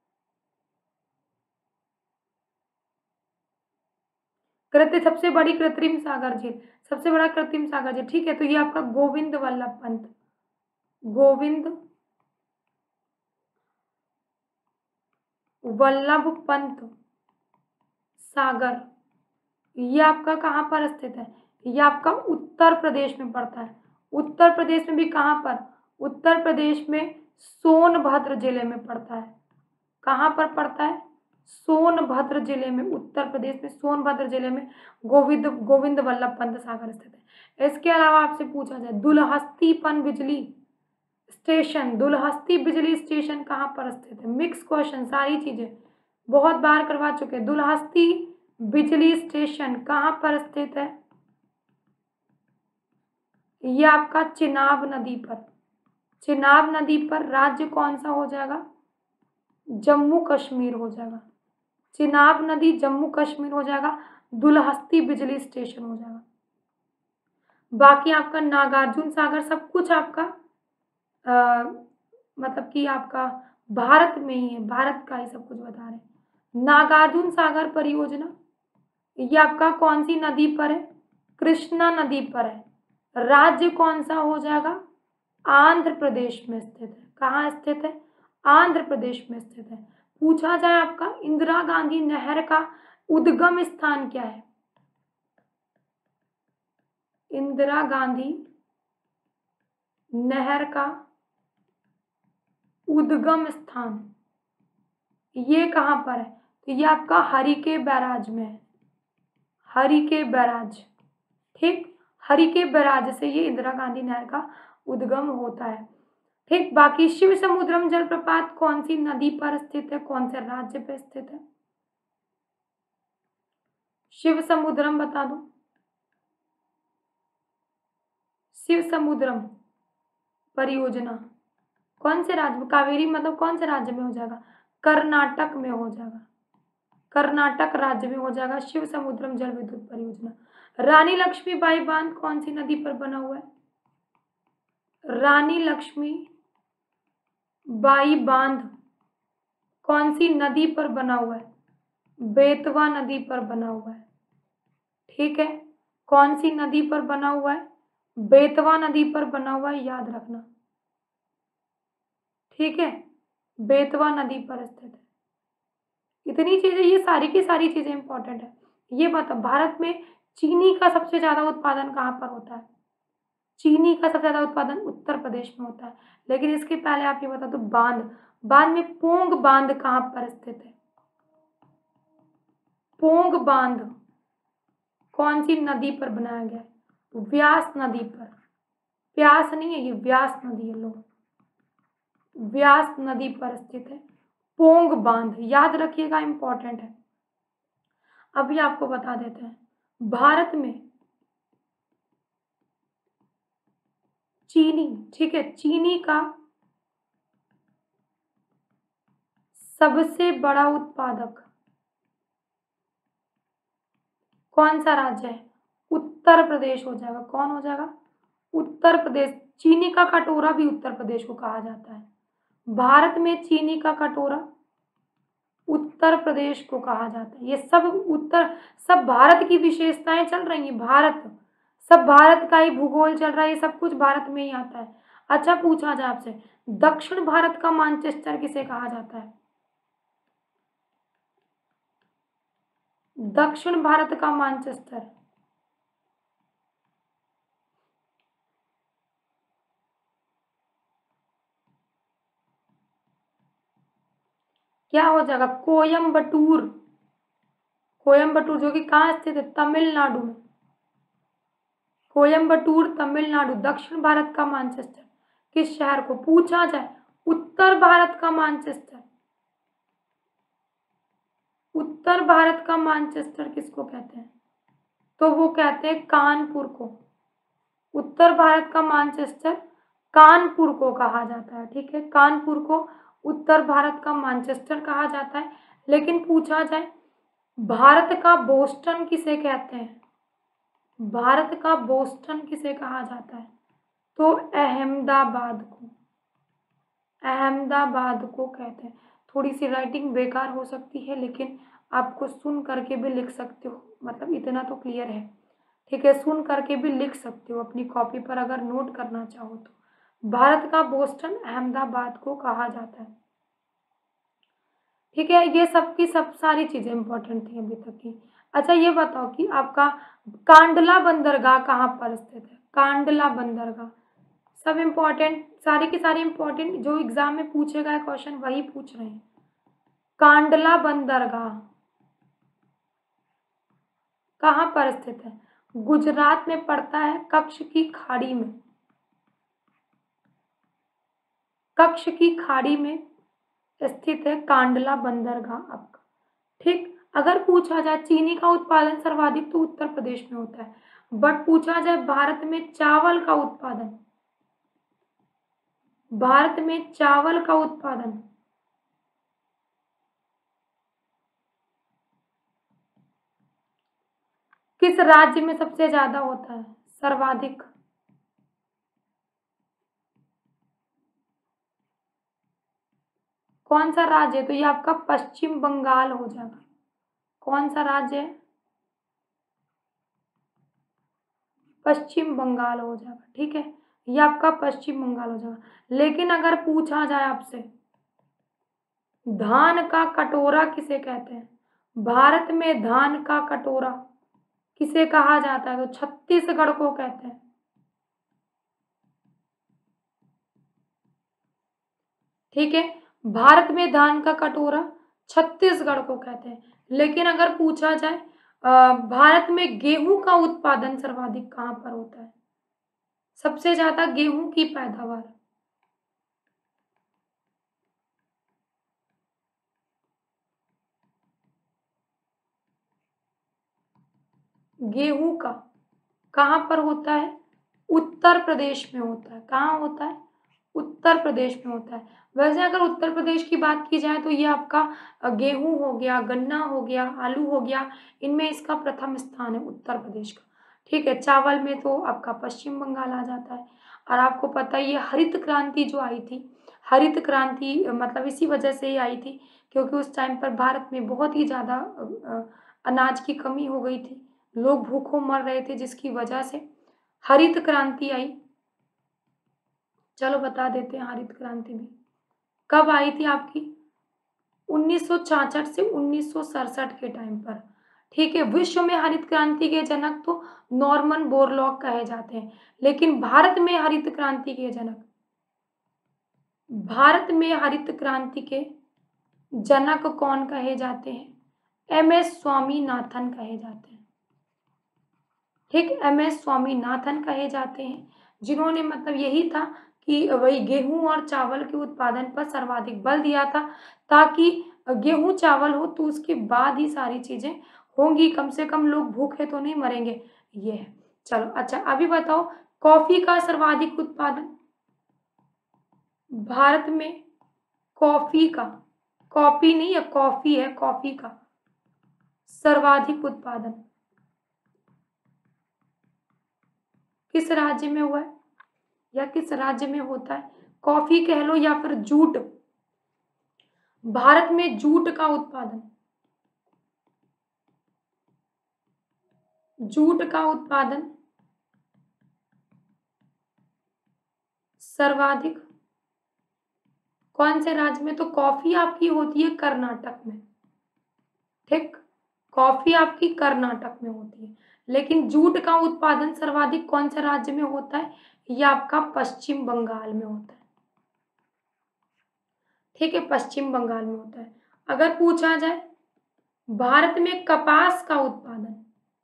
सबसे बड़ी कृत्रिम सागर झील, सबसे बड़ा कृत्रिम सागर झील। ठीक है, तो ये आपका गोविंद वल्लभ पंत, गोविंद वल्लभ पंत सागर, ये आपका कहाँ पर स्थित है? ये आपका उत्तर प्रदेश में पड़ता है। उत्तर प्रदेश में भी कहाँ पर? उत्तर प्रदेश में सोनभद्र जिले में पड़ता है। कहाँ पर पड़ता है? सोनभद्र जिले में, उत्तर प्रदेश में सोनभद्र जिले में गोविंद गोविंद वल्लभ पंत सागर स्थित है। इसके अलावा आपसे पूछा जाए दुलहस्ती पन बिजली स्टेशन, दुलहस्ती बिजली स्टेशन कहाँ पर स्थित है? मिक्स क्वेश्चन, सारी चीजें बहुत बार करवा चुके हैं। दुलहस्ती बिजली स्टेशन कहाँ पर स्थित है? ये आपका चिनाब नदी पर, चिनाब नदी पर। राज्य कौन सा हो जाएगा? जम्मू कश्मीर हो जाएगा। चिनाब नदी जम्मू कश्मीर हो जाएगा। दुलहस्ती बिजली स्टेशन हो जाएगा। बाकी आपका नागार्जुन सागर सब कुछ आपका मतलब कि आपका भारत में ही है, भारत का ही सब कुछ बता रहे हैं। नागार्जुन सागर परियोजना ये आपका कौन सी नदी पर है? कृष्णा नदी पर है। राज्य कौन सा हो जाएगा? आंध्र प्रदेश में स्थित है। कहाँ स्थित है? आंध्र प्रदेश में स्थित है। पूछा जाए आपका इंदिरा गांधी नहर का उद्गम स्थान क्या है? इंदिरा गांधी नहर का उद्गम स्थान ये कहाँ पर है? तो ये आपका हरिके बैराज में है, हरिके बैराज। ठीक, हरिके बैराज से ये इंदिरा गांधी नहर का उद्गम होता है। ठीक, बाकी शिव समुद्रम जलप्रपात कौन सी नदी पर स्थित है, कौन से राज्य पर स्थित है? शिव समुद्रम बता दो, शिव समुद्रम परियोजना कौन से राज्य, कावेरी मतलब कौन से राज्य में हो जाएगा? कर्नाटक में हो जाएगा, कर्नाटक राज्य में हो जाएगा शिव समुद्रम जल विद्युत परियोजना। रानी लक्ष्मीबाई बांध कौन सी नदी पर बना हुआ है? रानी लक्ष्मी बाई बांध कौन सी नदी पर बना हुआ है? बेतवा नदी पर बना हुआ है। ठीक है, कौन सी नदी पर बना हुआ है? बेतवा नदी पर बना हुआ है, याद रखना। ठीक है, बेतवा नदी पर स्थित है। इतनी चीजें, ये सारी की सारी चीजें इंपॉर्टेंट है। ये बता, भारत में चीनी का सबसे ज्यादा उत्पादन कहाँ पर होता है? चीनी का सबसे ज्यादा उत्पादन उत्तर प्रदेश में होता है। लेकिन इसके पहले आप ये बता दो, बांध, बांध में पोंग बांध कहाँ पर स्थित है? पोंग बांध कौन सी नदी पर बनाया गया है? व्यास नदी पर। प्यास नहीं है, ये व्यास नदी है लोग, व्यास नदी पर स्थित है पोंग बांध, याद रखिएगा, इंपॉर्टेंट है। अभी आपको बता देते हैं। भारत में चीनी, ठीक है, चीनी का सबसे बड़ा उत्पादक कौन सा राज्य है? उत्तर प्रदेश हो जाएगा। कौन हो जाएगा? उत्तर प्रदेश। चीनी का कटोरा भी उत्तर प्रदेश को कहा जाता है। भारत में चीनी का कटोरा उत्तर प्रदेश को कहा जाता है। ये सब भारत की विशेषताएं चल रही हैं। सब भारत का ही भूगोल चल रहा है। ये सब कुछ भारत में ही आता है। अच्छा, पूछा जाए आपसे, दक्षिण भारत का मानचेस्टर किसे कहा जाता है? दक्षिण भारत का मानचेस्टर क्या हो जाएगा? कोयम्बटूर। कोयम्बटूर जो कि कहाँ स्थित है? तमिलनाडु में। कोयम्बटूर तमिलनाडु, दक्षिण भारत का मैनचेस्टर किस शहर को? पूछा जाए उत्तर भारत का मैनचेस्टर, उत्तर भारत का मैनचेस्टर किसको कहते हैं? तो वो कहते हैं कानपुर को। उत्तर भारत का मैनचेस्टर कानपुर को कहा जाता है। ठीक है, कानपुर को उत्तर भारत का मैनचेस्टर कहा जाता है। लेकिन पूछा जाए भारत का बोस्टन किसे कहते हैं? भारत का बोस्टन किसे कहा जाता है? तो अहमदाबाद को, अहमदाबाद को कहते हैं। थोड़ी सी राइटिंग बेकार हो सकती है, लेकिन आपको सुन करके भी लिख सकते हो, मतलब इतना तो क्लियर है। ठीक है, सुन करके भी लिख सकते हो अपनी कॉपी पर अगर नोट करना चाहो तो। भारत का बोस्टन अहमदाबाद को कहा जाता है। ठीक है, ये सब की सब सारी चीज़ें इंपॉर्टेंट थी अभी तक की। अच्छा, ये बताओ कि आपका कांडला बंदरगाह कहाँ पर स्थित है? कांडला बंदरगाह सब इम्पोर्टेंट, सारी की सारी इम्पोर्टेंट जो एग्जाम में पूछे गए क्वेश्चन वही पूछ रहे हैं। कांडला बंदरगाह कहाँ पर स्थित है? गुजरात में पड़ता है, कच्छ की खाड़ी में। कच्छ की खाड़ी में स्थित है कांडला बंदरगाह आपका। ठीक, अगर पूछा जाए चीनी का उत्पादन सर्वाधिक तो उत्तर प्रदेश में होता है, बट पूछा जाए भारत में चावल का उत्पादन, भारत में चावल का उत्पादन किस राज्य में सबसे ज्यादा होता है? सर्वाधिक कौन सा राज्य है? तो ये आपका पश्चिम बंगाल हो जाएगा। कौन सा राज्य है? पश्चिम बंगाल हो जाएगा। ठीक है, ये आपका पश्चिम बंगाल हो जाएगा। लेकिन अगर पूछा जाए आपसे धान का कटोरा किसे कहते हैं? भारत में धान का कटोरा किसे कहा जाता है? तो छत्तीसगढ़ को कहते हैं। ठीक है, भारत में धान का कटोरा छत्तीसगढ़ को कहते हैं। लेकिन अगर पूछा जाए भारत में गेहूं का उत्पादन सर्वाधिक कहाँ पर होता है? सबसे ज्यादा गेहूं की पैदावार गेहूं का कहाँ पर होता है? उत्तर प्रदेश में होता है। कहाँ होता है? उत्तर प्रदेश में होता है। वैसे अगर उत्तर प्रदेश की बात की जाए तो ये आपका गेहूं हो गया, गन्ना हो गया, आलू हो गया, इनमें इसका प्रथम स्थान है उत्तर प्रदेश का। ठीक है, चावल में तो आपका पश्चिम बंगाल आ जाता है। और आपको पता ही है हरित क्रांति जो आई थी, हरित क्रांति मतलब इसी वजह से ही आई थी क्योंकि उस टाइम पर भारत में बहुत ही ज़्यादा अनाज की कमी हो गई थी, लोग भूखों मर रहे थे, जिसकी वजह से हरित क्रांति आई। चलो बता देते हैं हरित क्रांति भी कब आई थी आपकी? 1966 से 1967 के टाइम पर। ठीक है, विश्व में हरित क्रांति के जनक तो नॉर्मन बोरलॉग कहे जाते हैं, लेकिन भारत में हरित क्रांति के जनक, भारत में हरित क्रांति के जनक कौन कहे जाते हैं? एम एस स्वामीनाथन कहे जाते हैं। ठीक, एम एस स्वामीनाथन कहे जाते हैं, जिन्होंने मतलब यही था कि वही गेहूं और चावल के उत्पादन पर सर्वाधिक बल दिया था, ताकि गेहूं चावल हो तो उसके बाद ही सारी चीज़ें होंगी, कम से कम लोग भूखे तो नहीं मरेंगे, ये है। चलो अच्छा, अभी बताओ कॉफी का सर्वाधिक उत्पादन भारत में, कॉफी का, कॉफी नहीं है, कॉफी है, कॉफी का सर्वाधिक उत्पादन किस राज्य में हुआ है या किस राज्य में होता है? कॉफी कह लो या फिर जूट, भारत में जूट का उत्पादन, जूट का उत्पादन सर्वाधिक कौन से राज्य में? तो कॉफी आपकी होती है कर्नाटक में, ठीक, कॉफी आपकी कर्नाटक में होती है, लेकिन जूट का उत्पादन सर्वाधिक कौन से राज्य में होता है? ये आपका पश्चिम बंगाल में होता है, ठीक है, पश्चिम बंगाल में होता है। अगर पूछा जाए भारत में कपास का उत्पादन,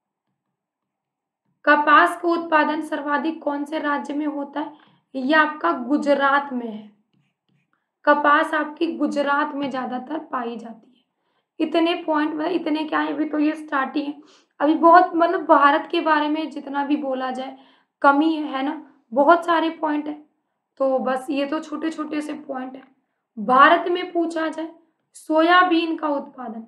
कपास का उत्पादन सर्वाधिक कौन से राज्य में होता है? ये आपका गुजरात में है, कपास आपकी गुजरात में ज्यादातर पाई जाती है। इतने पॉइंट मतलब इतने क्या है, अभी तो ये स्टार्टिंग है, अभी बहुत मतलब भारत के बारे में जितना भी बोला जाए कमी है ना, बहुत सारे पॉइंट है, तो बस ये तो छोटे छोटे से पॉइंट है। भारत में पूछा जाए सोयाबीन का उत्पादन,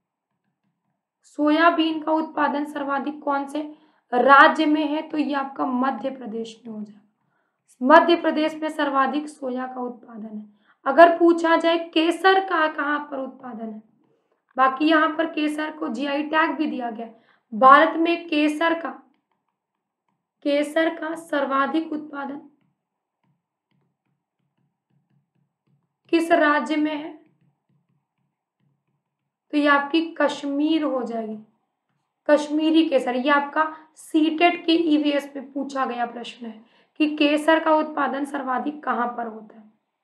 सोयाबीन का उत्पादन सर्वाधिक कौन से राज्य में है? तो ये आपका मध्य प्रदेश में हो जाएगा, मध्य प्रदेश में सर्वाधिक सोया का उत्पादन है। अगर पूछा जाए केसर का कहाँ पर उत्पादन है, बाकी यहाँ पर केसर को जीआई टैग भी दिया गया है, भारत में केसर का, केसर का सर्वाधिक उत्पादन किस राज्य में है? तो ये आपकी कश्मीर हो जाएगी, कश्मीरी केसर। ये आपका सीटेट के ईवीएस में पूछा गया प्रश्न है कि केसर का उत्पादन सर्वाधिक कहाँ पर होता है।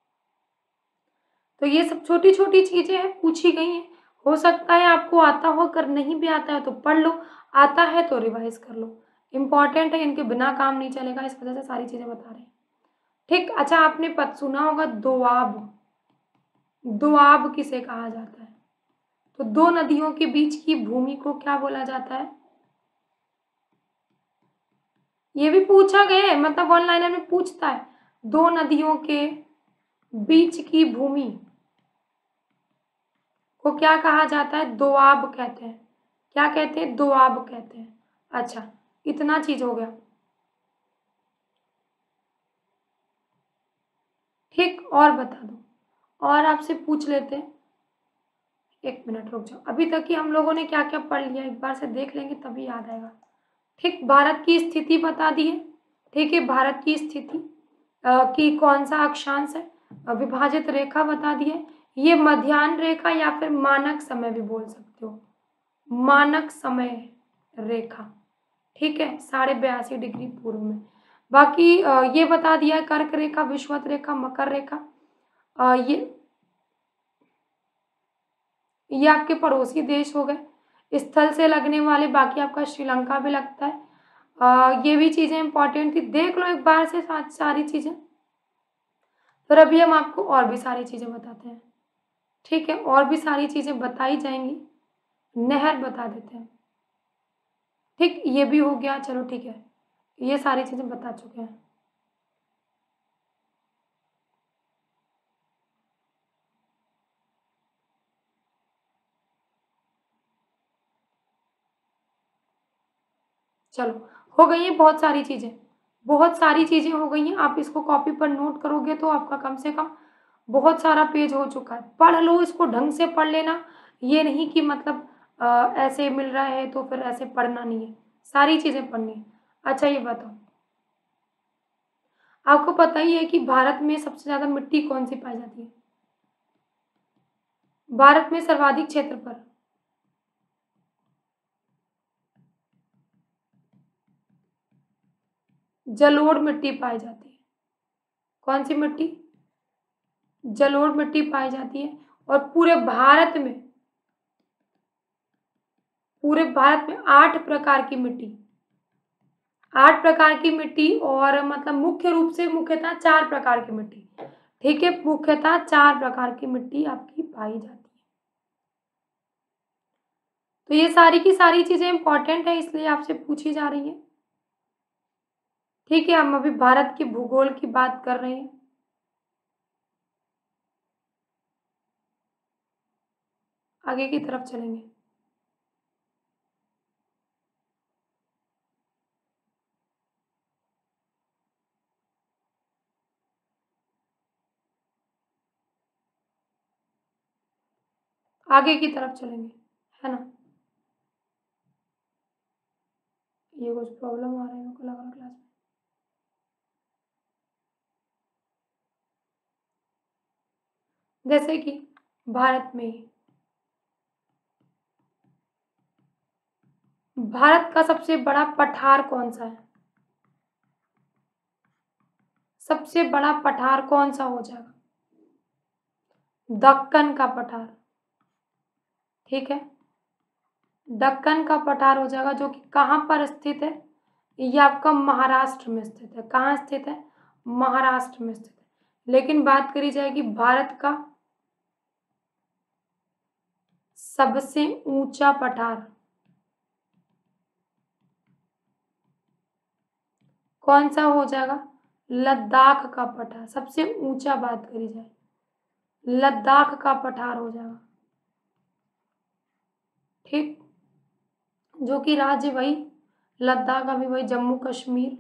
तो ये सब छोटी छोटी चीजें हैं, पूछी गई हैं, हो सकता है आपको आता हो, अगर नहीं भी आता है तो पढ़ लो, आता है तो रिवाइज कर लो, इंपॉर्टेंट है, इनके बिना काम नहीं चलेगा, इस वजह से सारी चीजें बता रहे हैं, ठीक। अच्छा, आपने पद सुना होगा दोआब, दोआब किसे कहा जाता है? तो दो नदियों के बीच की भूमि को क्या बोला जाता है? ये भी पूछा गया है, मतलब वन लाइनर में पूछता है, दो नदियों के बीच की भूमि को क्या कहा जाता है? दोआब कहते हैं। क्या कहते हैं? दोआब कहते हैं। अच्छा, इतना चीज हो गया, ठीक। और बता दो, और आपसे पूछ लेते हैं, एक मिनट रुक जाओ, अभी तक कि हम लोगों ने क्या क्या पढ़ लिया एक बार से देख लेंगे तभी याद आएगा, ठीक। भारत की स्थिति बता दी है, ठीक है, भारत की स्थिति कि कौन सा अक्षांश है, विभाजित रेखा बता दी है, ये मध्याह्न रेखा या फिर मानक समय भी बोल सकते हो, मानक समय रेखा, ठीक है, 82.5 डिग्री पूर्व में। बाकी ये बता दिया है कर्क रेखा, विषुवत रेखा, मकर रेखा, ये आपके पड़ोसी देश हो गए, स्थल से लगने वाले, बाकी आपका श्रीलंका भी लगता है, ये भी चीजें इंपॉर्टेंट थी, देख लो एक बार से सारी चीजें। फिर अभी हम आपको और भी सारी चीजें बताते हैं, ठीक है, और भी सारी चीजें बताई जाएंगी, नहर बता देते हैं, ठीक, ये भी हो गया, चलो ठीक है, ये सारी चीजें बता चुके हैं। चलो, हो गई है बहुत सारी चीजें, बहुत सारी चीजें हो गई हैं, आप इसको कॉपी पर नोट करोगे तो आपका कम से कम बहुत सारा पेज हो चुका है, पढ़ लो इसको, ढंग से पढ़ लेना, ये नहीं कि मतलब ऐसे मिल रहा है तो फिर ऐसे पढ़ना नहीं है, सारी चीजें पढ़नी है। अच्छा ये बताओ, आपको पता ही है कि भारत में सबसे ज्यादा मिट्टी कौन सी पाई जाती है? भारत में सर्वाधिक क्षेत्र पर जलोढ़ मिट्टी पाई जाती है, कौन सी मिट्टी? जलोढ़ मिट्टी पाई जाती है, और पूरे भारत में 8 प्रकार की मिट्टी, 8 प्रकार की मिट्टी, और मतलब मुख्य रूप से मुख्यतः 4 प्रकार की मिट्टी, ठीक है, मुख्यतः 4 प्रकार की मिट्टी आपकी पाई जाती है। तो ये सारी की सारी चीज़ें इम्पोर्टेंट है, इसलिए आपसे पूछी जा रही हैं। ठीक है, हम अभी भारत के भूगोल की बात कर रहे हैं। आगे की तरफ चलेंगे। आगे की तरफ चलेंगे, है ना? ये कुछ प्रॉब्लम आ रही है, मेरे को लग रहा क्लास में। जैसे कि भारत में, भारत का सबसे बड़ा पठार कौन सा है? सबसे बड़ा पठार कौन सा हो जाएगा? दक्कन का पठार। ठीक है, दक्कन का पठार हो जाएगा, जो कि कहाँ पर स्थित है? ये आपका महाराष्ट्र में स्थित है। कहाँ स्थित है? महाराष्ट्र में स्थित है। लेकिन बात करी जाएगी भारत का सबसे ऊंचा पठार कौन सा हो जाएगा? लद्दाख का पठार। सबसे ऊंचा बात करी जाए, लद्दाख का पठार हो जाएगा। ठीक, जो कि राज्य वही लद्दाख, अभी वही जम्मू कश्मीर,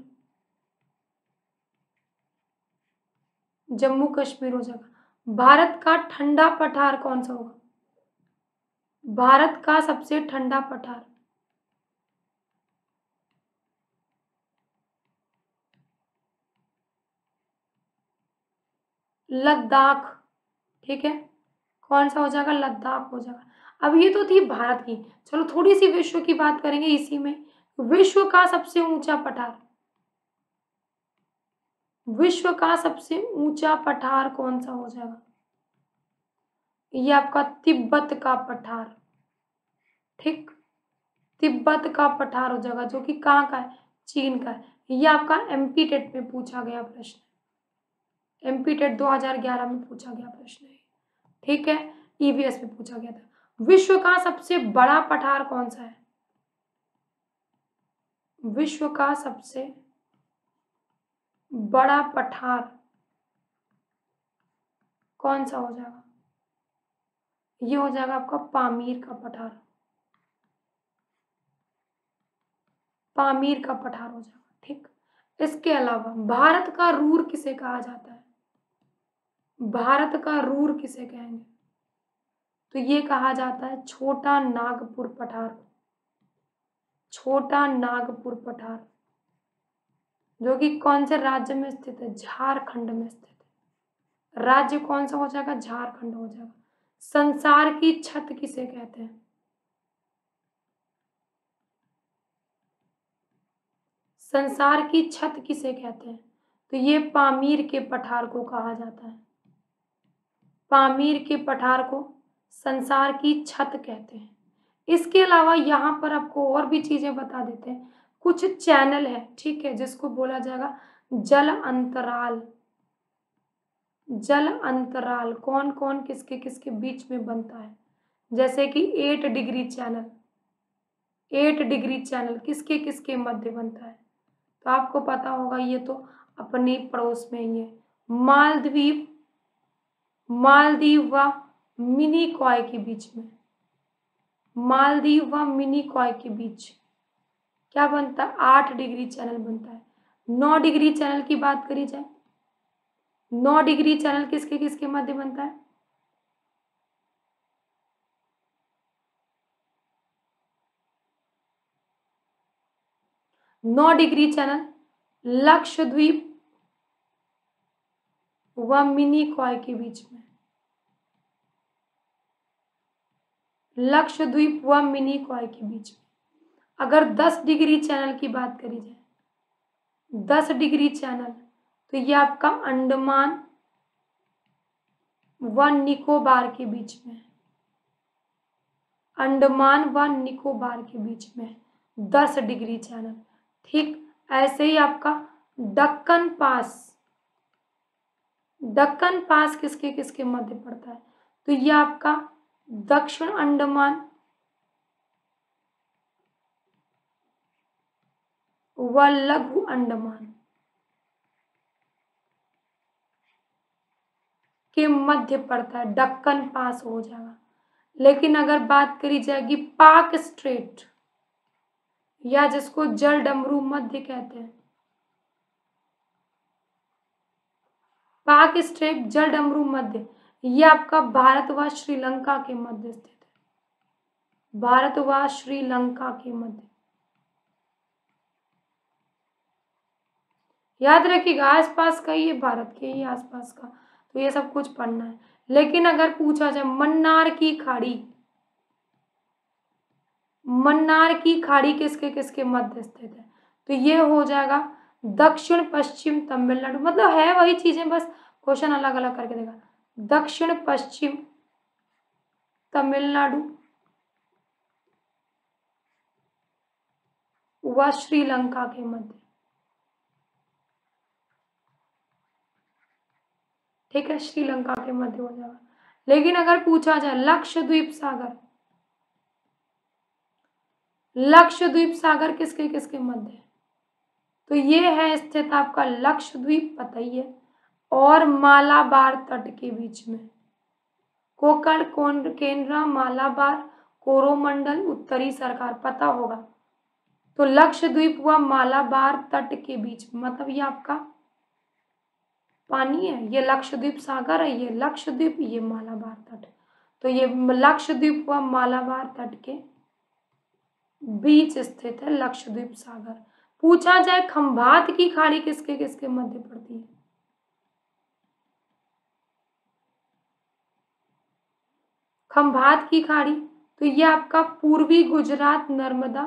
जम्मू कश्मीर हो जाएगा। भारत का ठंडा पठार कौन सा होगा? भारत का सबसे ठंडा पठार, लद्दाख। ठीक है, कौन सा हो जाएगा? लद्दाख हो जाएगा। अब ये तो थी भारत की, चलो थोड़ी सी विश्व की बात करेंगे इसी में। विश्व का सबसे ऊंचा पठार, विश्व का सबसे ऊंचा पठार कौन सा हो जाएगा? ये आपका तिब्बत का पठार। ठीक, तिब्बत का पठार हो जाएगा, जो कि कहाँ का है? चीन का है। ये आपका एमपी टेट में पूछा गया प्रश्न, एमपी टेट 2011 में पूछा गया प्रश्न है। ठीक है, ईवीएस में पूछा गया था। विश्व का सबसे बड़ा पठार कौन सा है? विश्व का सबसे बड़ा पठार कौन सा हो जाएगा? ये हो जाएगा आपका पामीर का पठार, पामीर का पठार हो जाएगा। ठीक, इसके अलावा भारत का रूर किसे कहा जाता है? भारत का रूर किसे कहेंगे? तो ये कहा जाता है छोटा नागपुर पठार को, छोटा नागपुर पठार, जो कि कौन से राज्य में स्थित है? झारखंड में स्थित है। राज्य कौन सा हो जाएगा? झारखंड हो जाएगा। संसार की छत किसे कहते हैं? संसार की छत किसे कहते हैं? तो ये पामीर के पठार को कहा जाता है, पामीर के पठार को संसार की छत कहते हैं। इसके अलावा यहाँ पर आपको और भी चीजें बता देते हैं। कुछ चैनल है, ठीक है, जिसको बोला जाएगा जल अंतराल। जल अंतराल कौन कौन किसके किसके बीच में बनता है? जैसे कि 8 डिग्री चैनल, 8 डिग्री चैनल किसके किसके मध्य बनता है? तो आपको पता होगा, ये तो अपने पड़ोस में ही है। मालदीव, मालदीव व मिनी कॉय के बीच में, मालदीव व मिनी कॉय के बीच क्या बनता है? 8 डिग्री चैनल बनता है। 9 डिग्री चैनल की बात करी जाए, 9 डिग्री चैनल किसके किसके मध्य बनता है? 9 डिग्री चैनल लक्षद्वीप व मिनी कॉय के बीच में, लक्षद्वीप व मिनी कॉय के बीच में। अगर 10 डिग्री चैनल की बात करी जाए, 10 डिग्री चैनल, तो ये आपका अंडमान व निकोबार के बीच में, अंडमान व निकोबार के बीच में 10 डिग्री चैनल। ठीक, ऐसे ही आपका दक्कन पास, दक्कन पास किसके किसके मध्य पड़ता है? तो ये आपका दक्षिण अंडमान व लघु अंडमान के मध्य पड़ता है, दक्कन पास हो जाएगा। लेकिन अगर बात करी जाएगी पाक स्ट्रेट, या जिसको जल डमरू मध्य कहते हैं, पाक स्ट्रेट जल डमरू मध्य, ये आपका भारत व श्रीलंका के मध्य स्थित है, भारत व श्रीलंका के मध्य। याद रखिएगा आसपास का ही है, भारत के ही आसपास का, तो ये सब कुछ पढ़ना है। लेकिन अगर पूछा जाए मन्नार की खाड़ी, मन्नार की खाड़ी किसके किसके मध्य स्थित है, तो ये हो जाएगा दक्षिण पश्चिम तमिलनाडु, मतलब है वही चीजें, बस क्वेश्चन अलग अलग करके देगा। दक्षिण पश्चिम तमिलनाडु व श्रीलंका के मध्य, ठीक है, श्रीलंका के मध्य हो जाएगा। लेकिन अगर पूछा जाए लक्षद्वीप सागर, लक्षद्वीप सागर किसके किसके मध्य है, तो ये है स्थित आपका लक्षद्वीप, पता ही है, और मालाबार तट के बीच में, कोकण केंद्र मालाबार कोरोमंडल उत्तरी सरकार, पता होगा। तो लक्षद्वीप व मालाबार तट के बीच, मतलब ये आपका पानी है, ये लक्षद्वीप सागर है, ये लक्षद्वीप, ये मालाबार तट, तो ये लक्षद्वीप व मालाबार तट के बीच स्थित है लक्षद्वीप सागर। पूछा जाए खंभात की खाड़ी किसके किसके मध्य पड़ती है, खंभात की खाड़ी, तो ये आपका पूर्वी गुजरात नर्मदा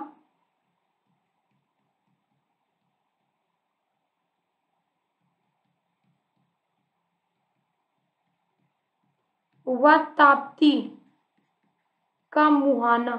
व ताप्ती का मुहाना,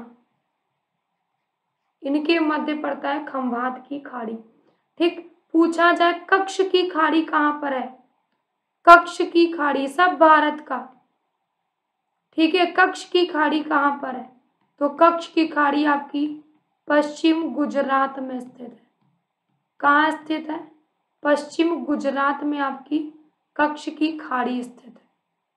इनके मध्य पड़ता है खंभात की खाड़ी। ठीक, पूछा जाए कच्छ की खाड़ी कहाँ पर है, कच्छ की खाड़ी सब भारत का, ठीक है, कच्छ की खाड़ी कहाँ पर है, तो कच्छ की खाड़ी आपकी पश्चिम गुजरात में स्थित है। कहाँ स्थित है, पश्चिम गुजरात में आपकी कच्छ की खाड़ी स्थित है।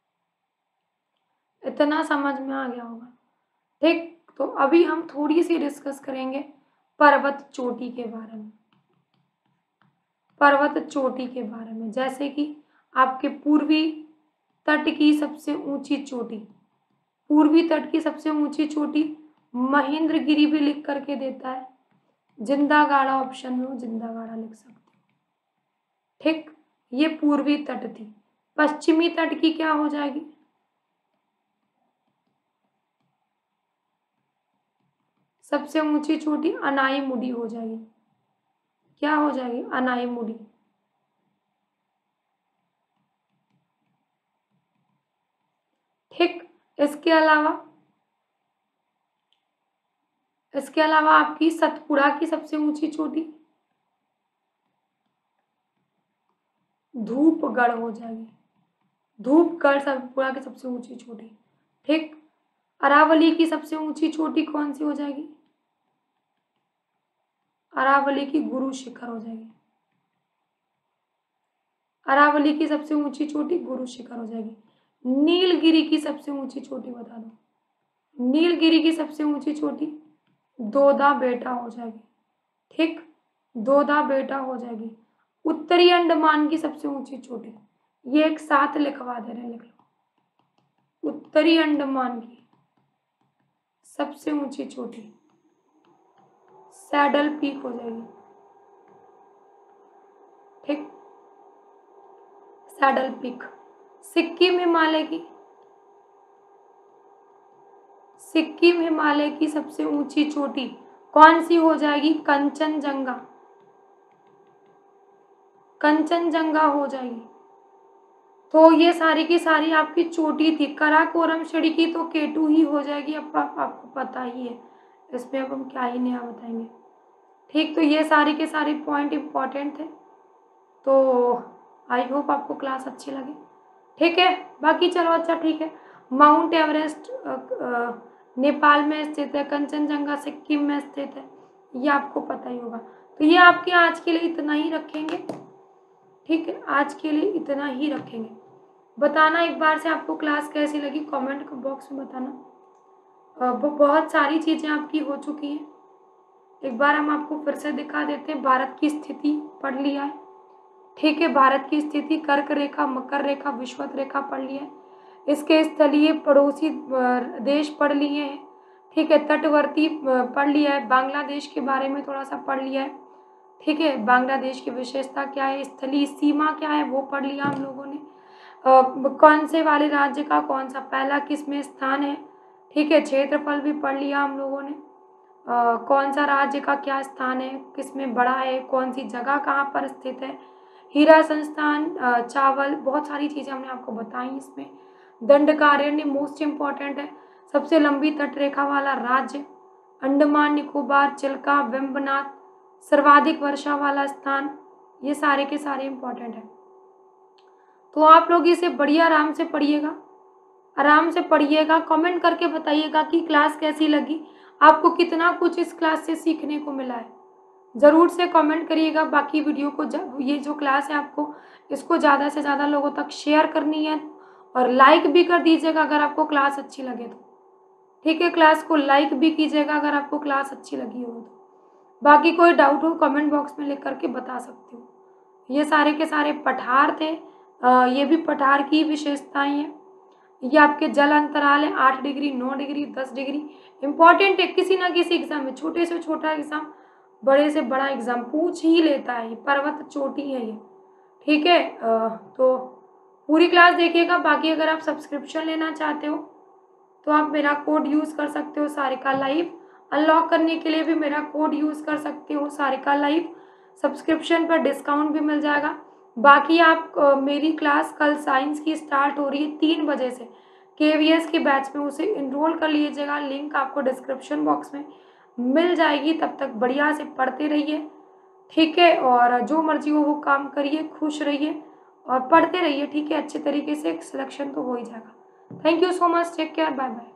इतना समझ में आ गया होगा। ठीक, तो अभी हम थोड़ी सी डिस्कस करेंगे पर्वत चोटी के बारे में, पर्वत चोटी के बारे में, जैसे कि आपके पूर्वी तट की सबसे ऊंची चोटी, पूर्वी तट की सबसे ऊंची चोटी महेंद्रगिरी भी लिख करके देता है, जिंदागाड़ा ऑप्शन में हो, जिंदागाड़ा लिख सकते हो। ठीक, ये पूर्वी तट थी। पश्चिमी तट की क्या हो जाएगी, सबसे ऊंची चोटी अनाईमुडी हो जाएगी, क्या हो जाएगी, अनाईमुडी। ठीक, इसके अलावा आपकी सतपुड़ा की सबसे ऊंची चोटी धूपगढ़ हो जाएगी, धूपगढ़ सतपुड़ा की सबसे ऊंची चोटी। ठीक, अरावली की सबसे ऊंची चोटी कौन सी हो जाएगी, अरावली की गुरु शिखर हो जाएगी, अरावली की सबसे ऊंची चोटी गुरु शिखर हो जाएगी। नीलगिरी की सबसे ऊंची चोटी बता दो, नीलगिरी की सबसे ऊंची चोटी दोदा बेटा हो जाएगी। ठीक, दोदा बेटा हो जाएगी। उत्तरी अंडमान की सबसे ऊंची चोटी, ये एक साथ लिखवा दे रहे, लिख लो, उत्तरी अंडमान की सबसे ऊंची चोटी सैडल पीक हो जाएगी। ठीक, सैडल पीक। सिक्किम हिमालय की, सिक्किम हिमालय की सबसे ऊंची चोटी कौन सी हो जाएगी, कंचनजंगा, कंचनजंगा हो जाएगी। तो ये सारी की सारी आपकी चोटी थी। कराकोरम श्रेणी की तो केटू ही हो जाएगी, अब आपको पता ही है, इसमें अब हम क्या ही नया बताएंगे। ठीक, तो ये सारी के सारी पॉइंट इंपॉर्टेंट थे, तो आई होप आपको क्लास अच्छी लगी। ठीक है, बाकी चलो अच्छा ठीक है। माउंट एवरेस्ट नेपाल में स्थित है, कंचनजंगा सिक्किम में स्थित है, ये आपको पता ही होगा। तो तो ये आपके आज के लिए इतना ही रखेंगे, ठीक है, आज के लिए इतना ही रखेंगे। बताना एक बार से आपको क्लास कैसी लगी, कमेंट बॉक्स में बताना। बहुत सारी चीज़ें आपकी हो चुकी हैं। एक बार हम आपको फिर से दिखा देते हैं। भारत की स्थिति पढ़ लिया है, ठीक है, भारत की स्थिति कर्क रेखा, मकर रेखा, विषुवत रेखा पढ़ लिया है। इसके स्थलीय पड़ोसी देश पढ़ लिए हैं, ठीक है, तटवर्ती पढ़ लिया है, बांग्लादेश के बारे में थोड़ा सा पढ़ लिया है, ठीक है, बांग्लादेश की विशेषता क्या है, स्थलीय सीमा क्या है वो पढ़ लिया हम लोगों ने। कौन से वाले राज्य का कौन सा पहला किस में स्थान है, ठीक है, क्षेत्रफल भी पढ़ लिया हम लोगों ने। कौन सा राज्य का क्या स्थान है, किस में बड़ा है, कौन सी जगह कहाँ पर स्थित है, हीरा संस्थान, चावल, बहुत सारी चीज़ें हमने आपको बताई इसमें। दंडकारण्य मोस्ट इम्पॉर्टेंट है। सबसे लंबी तटरेखा वाला राज्य अंडमान निकोबार, चिल्का, वेम्बनाथ, सर्वाधिक वर्षा वाला स्थान, ये सारे के सारे इम्पॉर्टेंट है। तो आप लोग इसे बढ़िया आराम से पढ़िएगा, आराम से पढ़िएगा, कमेंट करके बताइएगा कि क्लास कैसी लगी, आपको कितना कुछ इस क्लास से सीखने को मिला है। ज़रूर से कमेंट करिएगा। बाकी वीडियो को ये जो क्लास है आपको इसको ज़्यादा से ज़्यादा लोगों तक शेयर करनी है और लाइक भी कर दीजिएगा अगर आपको क्लास अच्छी लगे तो, ठीक है, क्लास को लाइक भी कीजिएगा अगर आपको क्लास अच्छी लगी हो तो। बाकी कोई डाउट हो कमेंट बॉक्स में लिख करके बता सकते हो। ये सारे के सारे पठार थे, ये भी पठार की विशेषताएं हैं। ये आपके जल अंतराल है 8 डिग्री, 9 डिग्री, 10 डिग्री। इम्पॉर्टेंट है, किसी ना किसी एग्जाम में छोटे से छोटा एग्जाम, बड़े से बड़ा एग्जाम पूछ ही लेता है। पर्वत चोटी है ये, ठीक है। तो पूरी क्लास देखिएगा। बाकी अगर आप सब्सक्रिप्शन लेना चाहते हो तो आप मेरा कोड यूज़ कर सकते हो, सारिका लाइव। अनलॉक करने के लिए भी मेरा कोड यूज़ कर सकते हो, सारिका लाइव। सब्सक्रिप्शन पर डिस्काउंट भी मिल जाएगा। बाकी आप मेरी क्लास कल साइंस की स्टार्ट हो रही है 3 बजे से KVS के बैच में, उसे इनरोल कर लीजिएगा। लिंक आपको डिस्क्रिप्शन बॉक्स में मिल जाएगी। तब तक बढ़िया से पढ़ते रहिए, ठीक है, और जो मर्जी हो वो काम करिए, खुश रहिए और पढ़ते रहिए, ठीक है। अच्छे तरीके से सिलेक्शन तो हो ही जाएगा। Thank you so much, take care, bye bye.